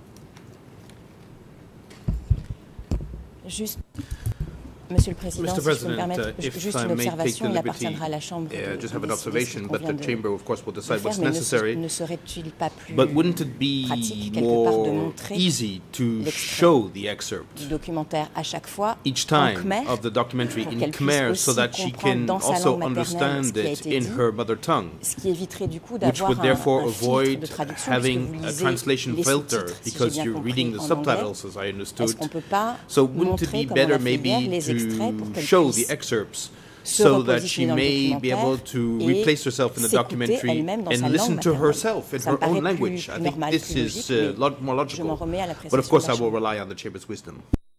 Juste, Monsieur le Président, si je peux me permettre juste une observation, il appartiendra à la Chambre just have an observation, but the Chamber, of course, will decide what's mais necessary. ne serait-il pas plus But wouldn't it be pratique, quelque part, de more montrer easy to show the excerpt du documentaire à chaque fois each en time Khmer, of the documentary pour in qu'elle puisse Khmer so aussi that she comprendre can dans sa also langue maternelle ce understand qui a it été in dit, her mother tongue, ce qui éviterait du coup which d'avoir would therefore un filtre avoid de traduction having puisque vous a lisez translation les filter sous-titres, si j'ai because bien you're compris, reading the en anglais. subtitles, as I understood. Est-ce qu'on peut pas So wouldn't it montrer, be comme on better a fait hier, maybe les extraits pour to qu'elle show the puisse excerpts se so that she repositionner dans le may be able documentaire to et replace herself in the s'écouter documentary elle-même dans sa and langue listen to maternelle. herself in Ça me her paraît own plus language? I think normal, this plus is logique, a mais lot more je logical. m'en remets à But of l'appréciation course, de la I will Chambre. rely on the Chamber's wisdom.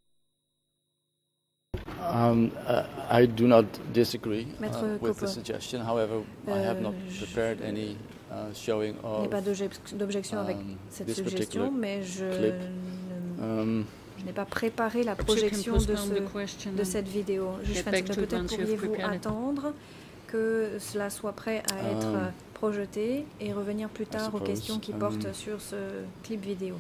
I do not disagree Maître with the Coppe. suggestion. However, I have not prepared any showing Il n'y a of pas d'objection avec cette this suggestion, particular mais je clip. je n'ai pas préparé la projection de cette vidéo. Peut-être pourriez-vous attendre que cela soit prêt à être projeté et revenir plus tard aux questions qui portent sur ce clip vidéo.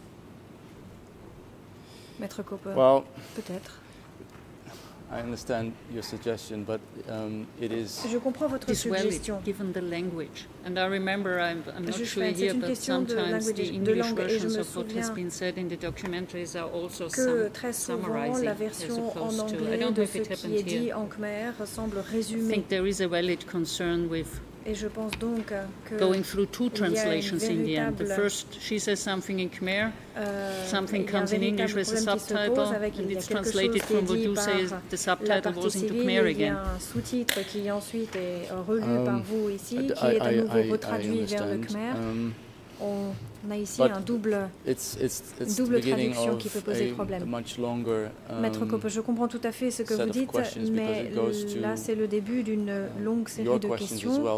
Maître Coppe, peut-être. I understand your suggestion, but it is. Je comprends votre suggestion. Given the language, and I remember I'm not sure here, but sometimes the de English langue, et je versions me of what has been said in the documentaries are also que très souvent summarizing la as version en opposed to. I anglais don't know de if ce it qui est happened dit here. en khmer semble I résumé. think there is a valid concern with Et je pense donc que going through two il y a une translations in the end. The véritable, first, she says something in Khmer, something il y a un comes in English with a véritable problème qui se subtitle, pose avec and il y a it's quelque translated chose qui est from what dit you par say, the la subtitle partie goes into civile, Khmer il y again. a un sous-titre qui ensuite est relu par vous ici, qui est à nouveau retraduit vers le khmer. On a ici une double traduction qui peut poser problème. Maître Coppe, je comprends tout à fait ce que vous dites, mais là c'est le début d'une longue série de questions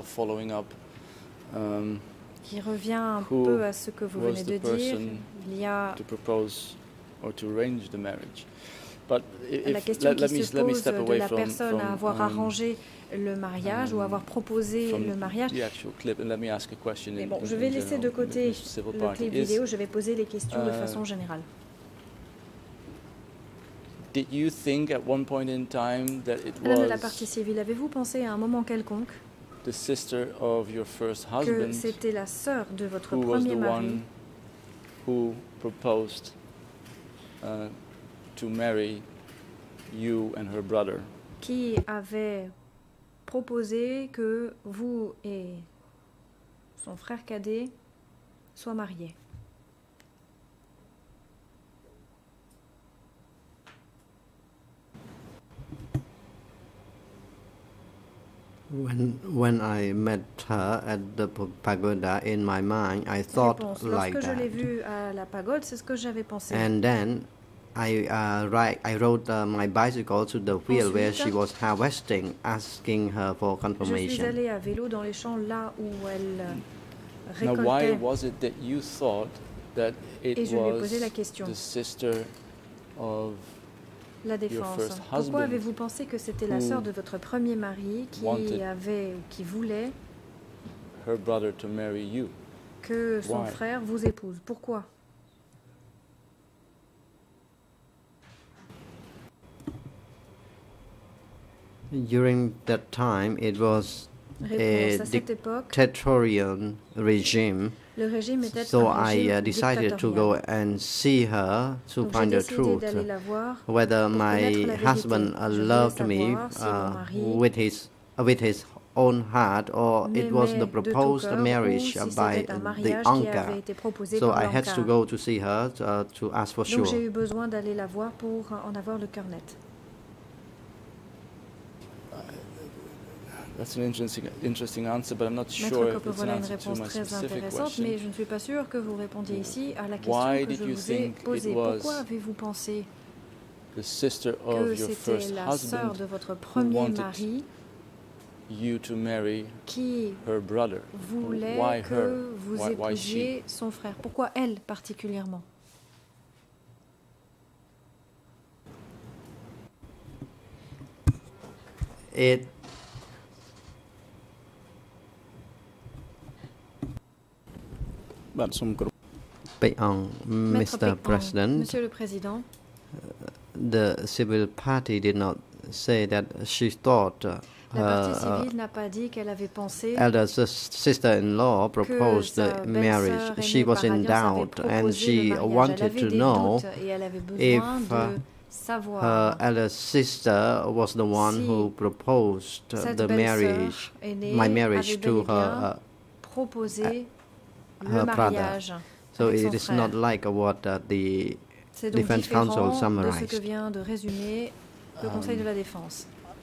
qui revient un peu à ce que vous venez de dire. Il y a la question qui se pose de la personne à avoir arrangé le mariage ou avoir proposé le mariage. Mais bon, je vais laisser de côté le clip vidéo, je vais poser les questions de façon générale. Madame de la partie civile, avez-vous pensé à un moment quelconque que c'était la sœur de votre premier mari qui avait proposé que vous et son frère cadet soient mariés? When I met her at the pagoda, in my mind, I thought like Lorsque je l'ai that. vue à la pagode, c'est ce que j'avais pensé. And then I rode my bicycle to the field where she was harvesting, asking her for Je suis confirmation. allée à vélo dans les champs là où elle Now, why récoltait. was it that you thought that it Et je lui ai was posé la question. the sister of La your défense. first Pourquoi husband avez-vous pensé que c'était la who sœur de votre premier mari qui wanted voulait her brother to marry you? que son frère vous épouse. Pourquoi? During that time, it was a dictatorial regime. Le régime était so un régime I decided to go and see her to Donc find the truth, whether my husband loved me with his own heart, or it was the proposed marriage by the uncle. So I had to go to see her to ask for sure. Donc j'ai eu besoin d'aller la voir pour en avoir le cœur net. That's an interesting answer, but I'm not sure if it's an answer to my specific question. Mais je ne suis pas sûre que vous répondiez ici à la question que je vous ai posée. Pourquoi avez-vous pensé que c'était la sœur de votre premier mari qui voulait que vous épousiez son frère? Pourquoi elle particulièrement? Mr. President, Monsieur le Président, the civil party did not say that she thought la partie civile n'a pas dit qu'elle avait pensé elder sister-in-law proposed the marriage. She was in doubt and she wanted to know if her elder sister was the one who proposed the marriage, my marriage to her brother. So it is not like what the Defense Council summarized. De ce que vient de résumer le Conseil de la Défense.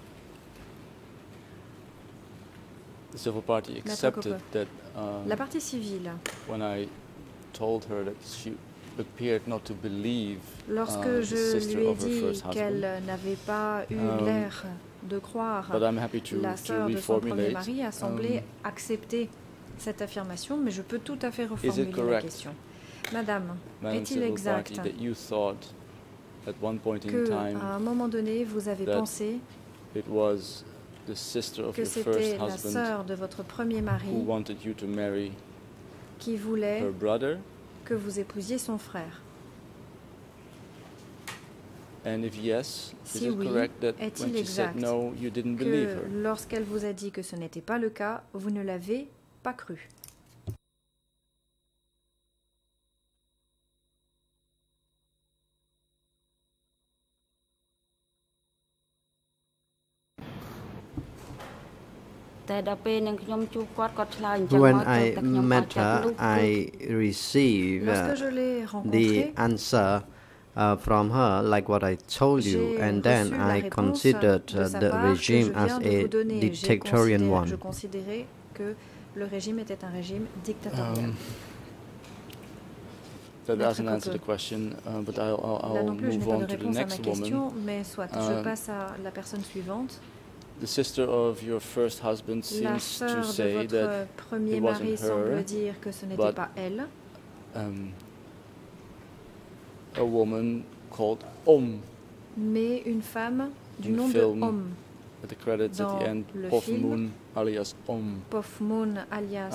The civil party accepted that la partie civile, when I told her that she appeared not to believe lorsque je lui ai dit qu'elle n'avait pas eu l'air de croire la sœur de son premier mari, a semblé accepter cette affirmation, mais je peux tout à fait reformuler la question. Madame, est-il exact qu'à un moment donné, vous avez pensé que c'était la sœur de votre premier mari qui voulait que vous épousiez son frère? Si oui, est-il exact que lorsqu'elle vous a dit que ce n'était pas le cas, vous ne l'avez pas cru? When I met her, I received the answer from her, like what I told you, and then I considered the regime as a dictatorial one. Je considérais que le régime était un régime dictatorial. That doesn't answer the question, but I'll move on to the next woman. Mais soit, je passe à la personne suivante. The sister of your first husband seems to say that it wasn't her, but a woman called mais une femme du nom de at the credits at the end, Pofmoon alias Pofmoon alias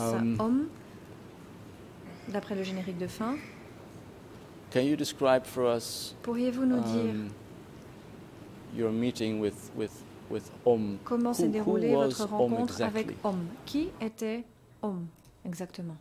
d'après le générique de fin. Can you describe for us pourriez-vous nous dire your meeting with comment s'est déroulée votre rencontre avec Qui était exactement?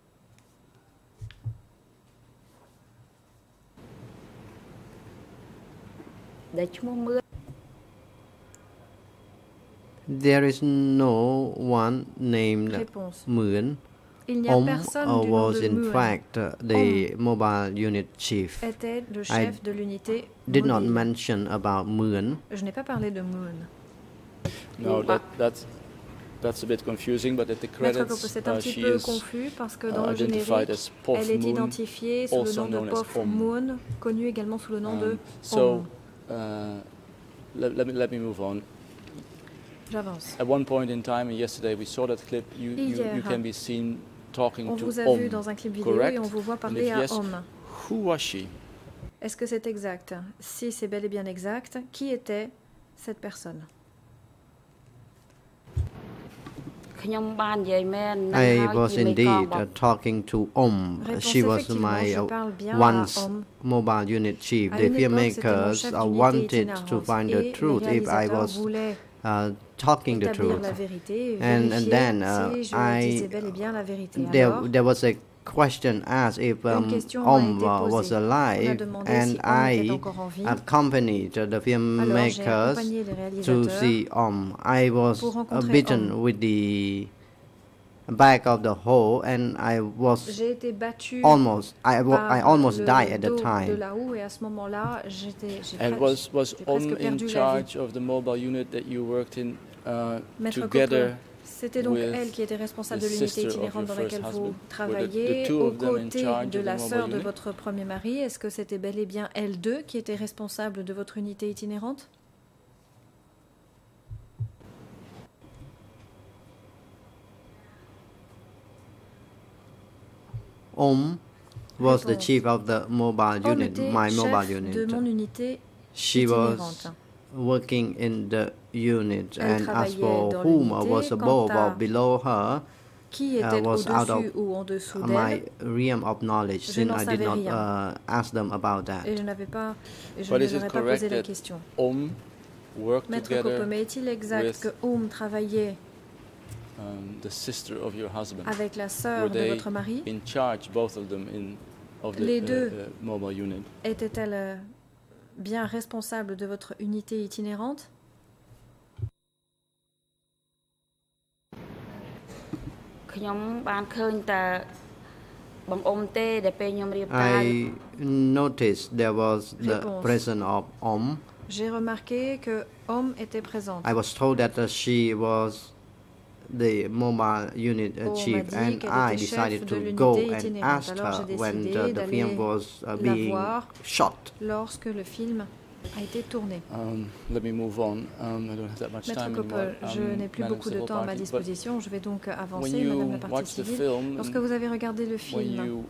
There is no one named Moon. Il n'y a personne du nom was de in Moon. fact the mobile unit chief. Était le chef de l'unité did not mobile. mention about Moon. Je n'ai pas parlé de Moon. No, that's a bit confusing, but at the credits, c'est un petit peu confus parce que dans le générique, elle est identifiée sous le nom de Pof Moon, connue également sous le nom de So, let me move on. J'avance. At one point in time, yesterday, we saw that clip. You can be seen talking to On vous a vu dans un clip vidéo et on vous voit parler à Who was she? Est-ce que c'est exact? Si c'est bel et bien exact, qui était cette personne? I was indeed talking to She was my once mobile unit chief. The filmmakers wanted to find the truth if I was talking the truth. And then there was a question asked if was alive, and I accompanied the filmmakers to see I was bitten with the back of the hole, and I was almost died at the time. And was in charge of the mobile unit that you worked in together? C'était donc elle qui était responsable de l'unité itinérante dans laquelle vous travailliez, aux côtés de la sœur de votre premier mari. Est-ce que c'était bel et bien elle deux qui était responsable de votre unité itinérante? Was the chief of the mobile unit, my mobile unit. De mon unité She was working in the unit, and as for whom was above or below her was out of my realm of knowledge, since I did not ask them about that. But is it correct that worked together est-il exact que travaillait the sister of your husband? Avec la sœur de votre mari? In charge, both of them, of the mobile unit. Étaient-elles bien responsable de votre unité itinérante? I noticed there was the presence of J'ai remarqué que était présente. I was told that she was the mobile unit chief, and I decided to go and ask her when the film was being shot. Lorsque le film a été tourné. Let me move on. I don't have that much time anymore. Je n'ai plus beaucoup de temps à ma disposition. Je vais donc avancer, Madame la partie civile. Lorsque vous avez regardé le film,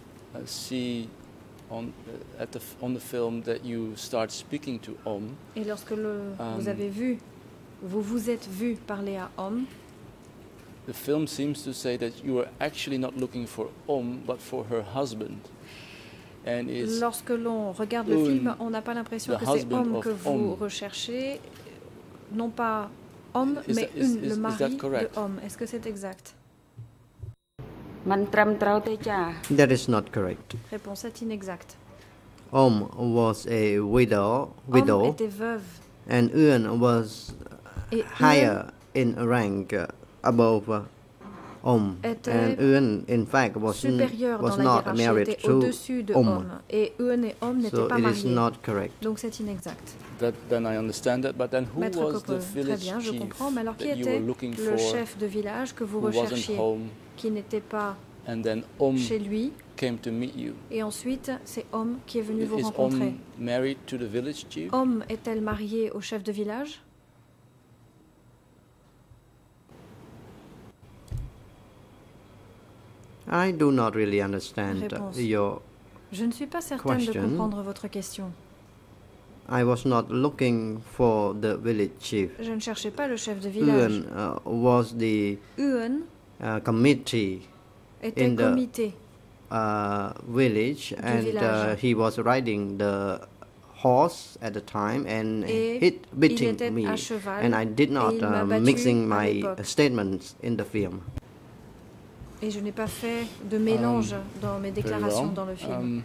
on the film that you start speaking to et lorsque vous avez vu, vous êtes vu parler à the film seems to say that you are actually not looking for but for her husband. And lorsque l'on regarde le film, on n'a pas l'impression que c'est que vous recherchez, non pas mais le mari de Est-ce que c'est exact? That is not correct. Réponse est inexacte. Was a widow, était veuve, and Eun was higher in rank above and Eun, in fact, was not married to et Eun et n'étaient pas mariés. So it is not correct. Donc c'est inexact. Then I understand that, but then who was the village chief je comprends, mais alors qui that you était were looking le for, chef de village que vous recherchiez, qui n'était pas and then chez lui, came to meet you. Et ensuite, c'est qui est venu vous rencontrer. Married to the village chief? Est-elle mariée au chef de village? I do not really understand your Je ne suis pas certaine de comprendre votre question. I was not looking for the village chief. Je ne cherchais pas le chef de village. Was the committee in the village, and he was riding the horse at the time and beating me, and I did not mixing my statements in the film. Et je n'ai pas fait de mélange dans mes déclarations dans le film.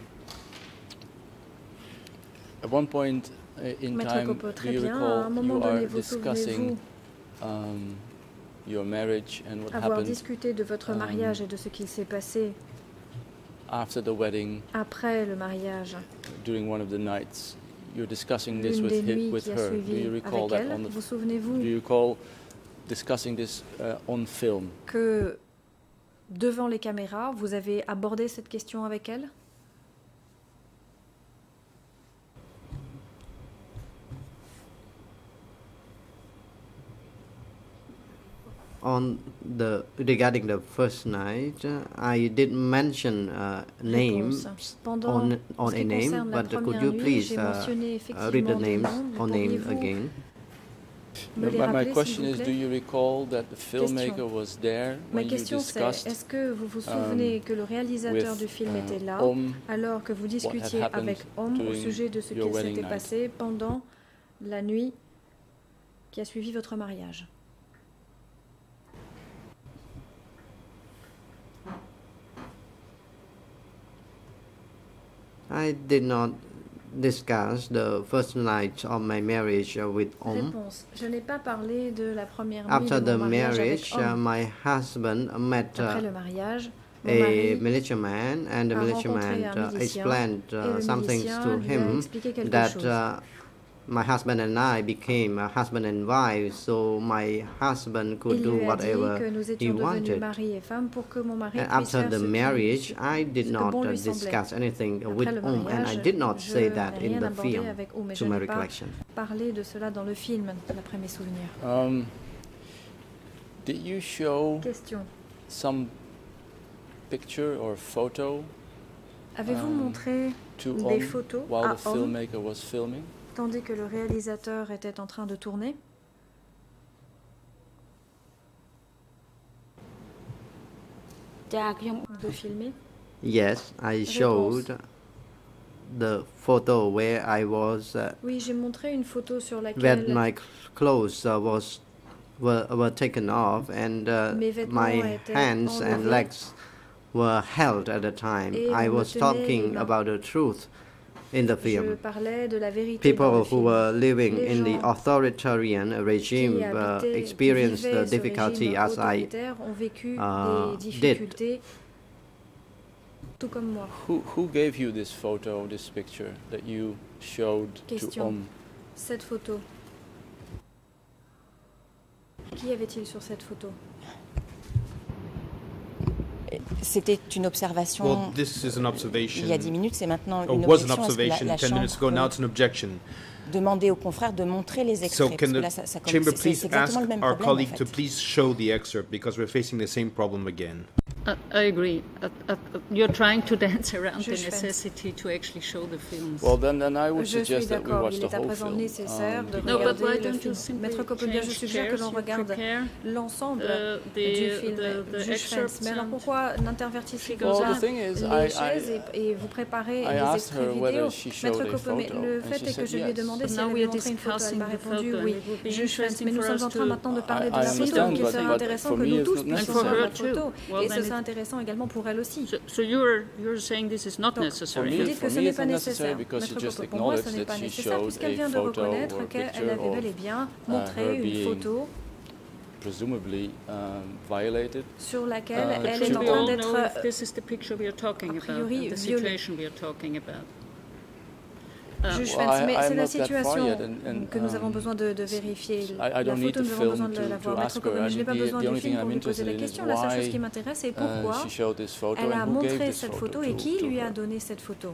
At one point in time, do you recall you are discussing your marriage and what avoir happened discuté de votre mariage et de ce qu'il s'est passé after the wedding, après le mariage, during one of the nights, you're discussing this with her. Do you recall that on the? Vous souvenez-vous? Do you recall discussing this on film? Que devant les caméras, vous avez abordé cette question avec elle? Regarding the first night, I did mention names on a name, but could you please read the names or name again? My question is, do you recall that the filmmaker was there when you discussed est-ce que vous vous souvenez que le réalisateur du film était là alors que vous discutiez avec Om au sujet de ce qui s'était passé pendant la nuit qui a suivi votre mariage? I did not discuss the first night of my marriage with Om. Réponse. Je n'ai pas parlé de la première nuit After de the mon mariage marriage, avec Om. My husband met Après le mariage, mon a mari militiaman, and the a militiaman rencontré un milicien, explained et le something milicien to lui a him expliqué quelque that chose. my husband and I became a husband and wife, so my husband could do whatever he wanted. And after the marriage, I did not discuss anything with Om, and I did not say that in the film, to my recollection. Parler de cela dans le film, d'après mes souvenirs. Did you show Question. some picture or photo? Avez-vous montré des photos while à the filmmaker was filming? Tandis que le réalisateur était en train de tourner? De filmer? Yes, I showed the photo where I was. Oui, j'ai montré une photo sur where laquelle my clothes were taken off, and my hands and legs were held at the time. I was talking about the truth in the film. People who were living in the authoritarian regime experienced the difficulty as I did. Tout comme moi. Who gave you this photo, this picture that you showed to Om? Cette photo. Qui avait-il sur cette photo? C'était une observation. Well, this is an observation. Il y a 10 minutes, c'est maintenant une was an objection. observation 10 minutes ago. Now it's an objection. Demander aux confrères de montrer les extraits. So can the chamber please ask our colleague to fait. please show the excerpt, because we're facing the same problem again. I agree. You're trying to dance around the necessity to actually show the films. Well, then I would suggest that we watch the whole film. No, but why don't you simply je suggère que l'on regarde l'ensemble du film. Mais alors pourquoi n'intervertissez-vous pas les chaises et vous préparez des extraits vidéo? Maître Coppel, le fait est que je lui ai demandé si elle avait montré une photo. Elle m'a répondu oui. Mais nous sommes en train maintenant de parler de la photo, qu'il serait intéressant que nous tous puissions voir la photo. Et ce serait intéressant également pour elle aussi. So you're saying this is not necessary. Vous dites que ce n'est pas nécessaire. Maître Coppel, pour moi, ce n'est pas nécessaire puisqu'elle vient de reconnaître qu'elle avait bel et bien montré une photo sur laquelle elle est en train d'être a priori violée. Juge Fentz, mais c'est la situation que nous avons besoin de vérifier. La photo, nous avons besoin de la voir. Maître Coppel, je n'ai pas besoin du film pour lui poser la question. La seule chose qui m'intéresse, c'est pourquoi elle a montré cette photo et qui lui a donné cette photo.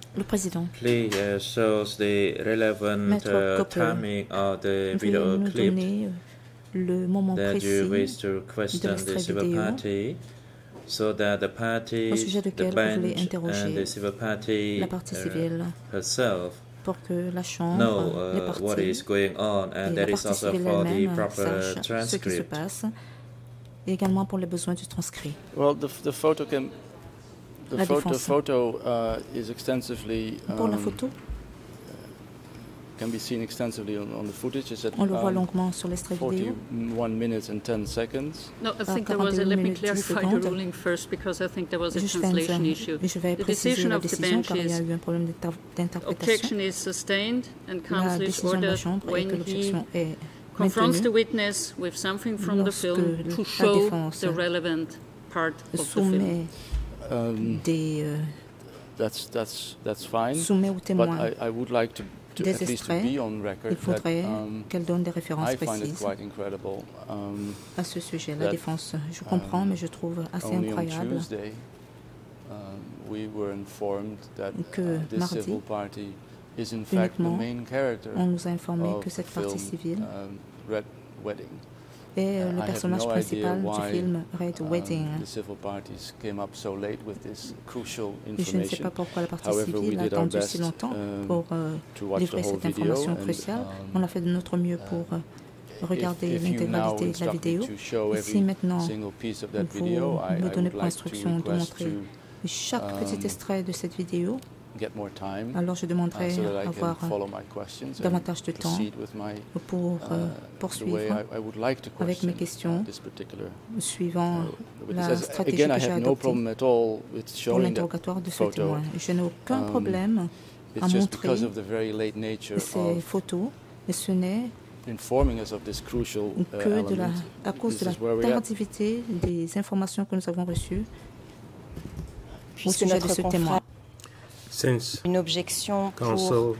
Le président. Please shows the relevant timing of the video clip le moment that précis you wish to question the civil party, so that the party, the bench, and the civil party herself pour que la chambre, know les parties, what is going on, and that is also for the proper transcript. Ce qui se passe, et également pour les besoins du transcrit. Well, the photo can. The photo is extensively. Pour la photo. Can be seen extensively on the footage. It's at on le voit longuement sur l'extrait vidéo. 41 minutes and 10 seconds. No, I think there was a, let me clarify the ruling first, because I think there was a translation issue. The decision of the bench is objection is sustained and counsel is ordered when he confronts the witness with something from the film to show the relevant part of the film. That's fine. But I would like to at least to be on record qu'elle donne des références précises à ce sujet. La défense, je comprends, mais je trouve assez incroyable que mardi, uniquement, on nous a informé que cette partie civile est le personnage principal du film Red Wedding. Je ne sais pas pourquoi la partie civile a attendu si longtemps pour livrer cette information cruciale. On a fait de notre mieux pour regarder l'intégralité de la vidéo. Et si maintenant vous me donnez pour instruction de montrer chaque petit extrait de cette vidéo, alors je demanderai avoir davantage de temps pour poursuivre avec mes questions suivant la stratégie que j'ai adoptée pour l'interrogatoire de ce témoin. Je n'ai aucun problème à montrer ces photos, et ce n'est que à cause de la tardivité des informations que nous avons reçues au sujet de ce témoin. Une objection pour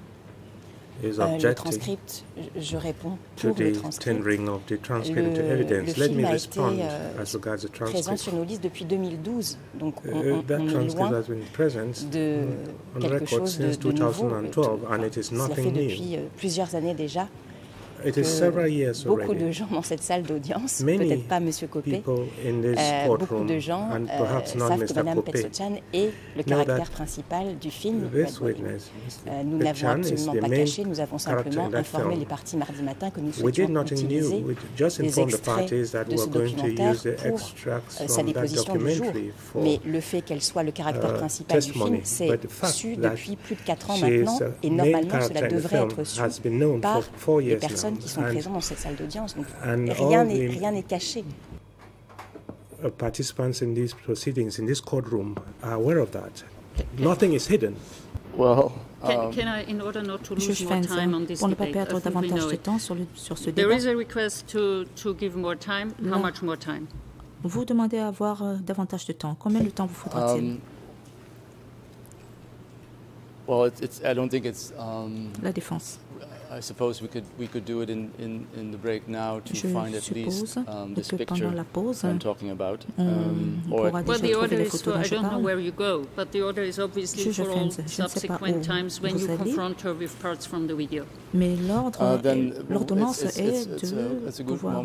le transcript, je réponds pour le transcript. Le film a été présent sur nos listes depuis 2012, donc on est loin de quelque chose de nouveau. Cela fait depuis plusieurs années déjà que beaucoup de gens dans cette salle d'audience, peut-être pas M. Copé, beaucoup de gens savent que Mme Petso-Chan est le caractère principal du film. Nous n'avons absolument pas caché, nous avons simplement informé les parties mardi matin que nous souhaitions utiliser des extraits de ce documentaire pour sa déposition du jour. Mais le fait qu'elle soit le caractère principal du film, c'est su depuis plus de 4 ans maintenant, et normalement cela devrait être su par les personnes qui sont présents dans cette salle d'audience. Donc rien n'est caché. Participants in these proceedings in this courtroom are aware of that. Nothing is hidden. Well, can I, in order not to lose more time on this debate, I think we know it. There is a request to give more time. How much more time? Vous demandez à avoir davantage de temps. Combien de temps vous faudra-t-il? Well, I don't think it's. La défense. I suppose we could do it in the break now to find at least this picture I'm talking about. Well, the order is for, I don't know where you go, but the order is obviously for all subsequent times when you confront her with parts from the video. Mais l'ordonnance est de pouvoir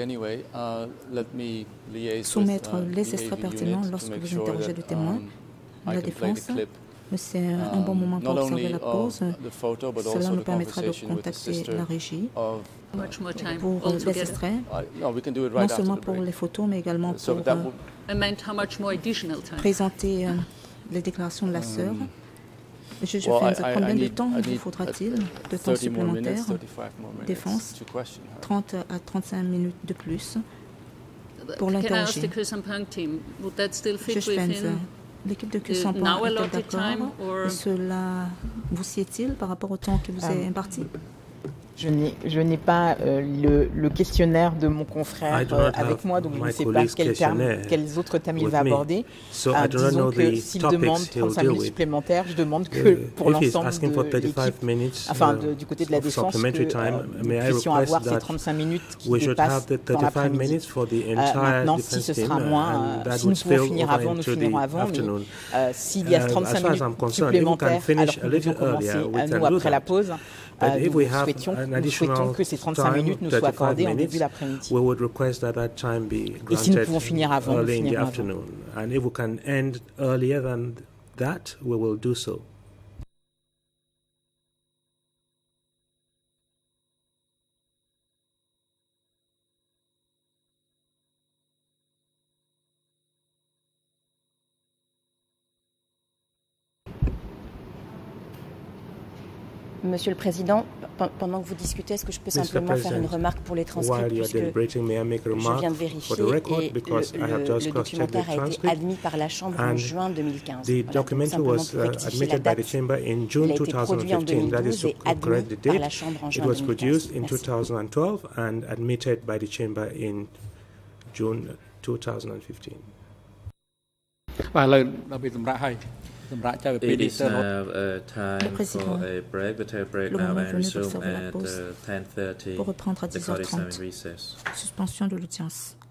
soumettre les extraits pertinents lorsque vous interrogez le témoin, la défense. C'est un bon moment pour observer la pause. Cela nous permettra de contacter la régie pour les extraits, non seulement pour les photos, mais également pour présenter les déclarations de la sœur. Je fais combien de temps vous faudra-t-il de temps supplémentaire? Défense, 30 à 35 minutes de plus pour l'interroger. L'équipe de Cusampan est-elle d'accord? Cela vous sied-il par rapport au temps qui vous est imparti? Je n'ai pas le questionnaire de mon confrère avec moi, donc je ne sais pas quels autres thèmes il va aborder. Disons que s'il demande 35 minutes supplémentaires, je demande que pour l'ensemble de l'équipe, du côté de la défense, que nous puissions avoir ces 35 minutes qui dépassent dans l'après-midi. Maintenant, si ce sera moins, si nous pouvons finir avant, nous finirons avant, mais s'il y a 35 minutes supplémentaires, alors que nous devions commencer nous après la pause, nous souhaitons que ces 35 minutes nous soient accordées en début d'après-midi. Et si nous pouvons finir avant, nous finirons avant. And if we can end earlier than that, we will do so. Monsieur le Président, pendant que vous discutez, est-ce que je peux simplement faire une remarque pour les transcrits, puisque je viens de vérifier et le documentaire a été admis par la Chambre en juin 2015. Voilà, simplement pour rectifier la date. Il a été produit en 2012 et admis par la Chambre en juin 2015. Merci. It is now time for a break. The tail break now and resume at 10:30. Pour reprendre à 10h30. Suspension de l'audience.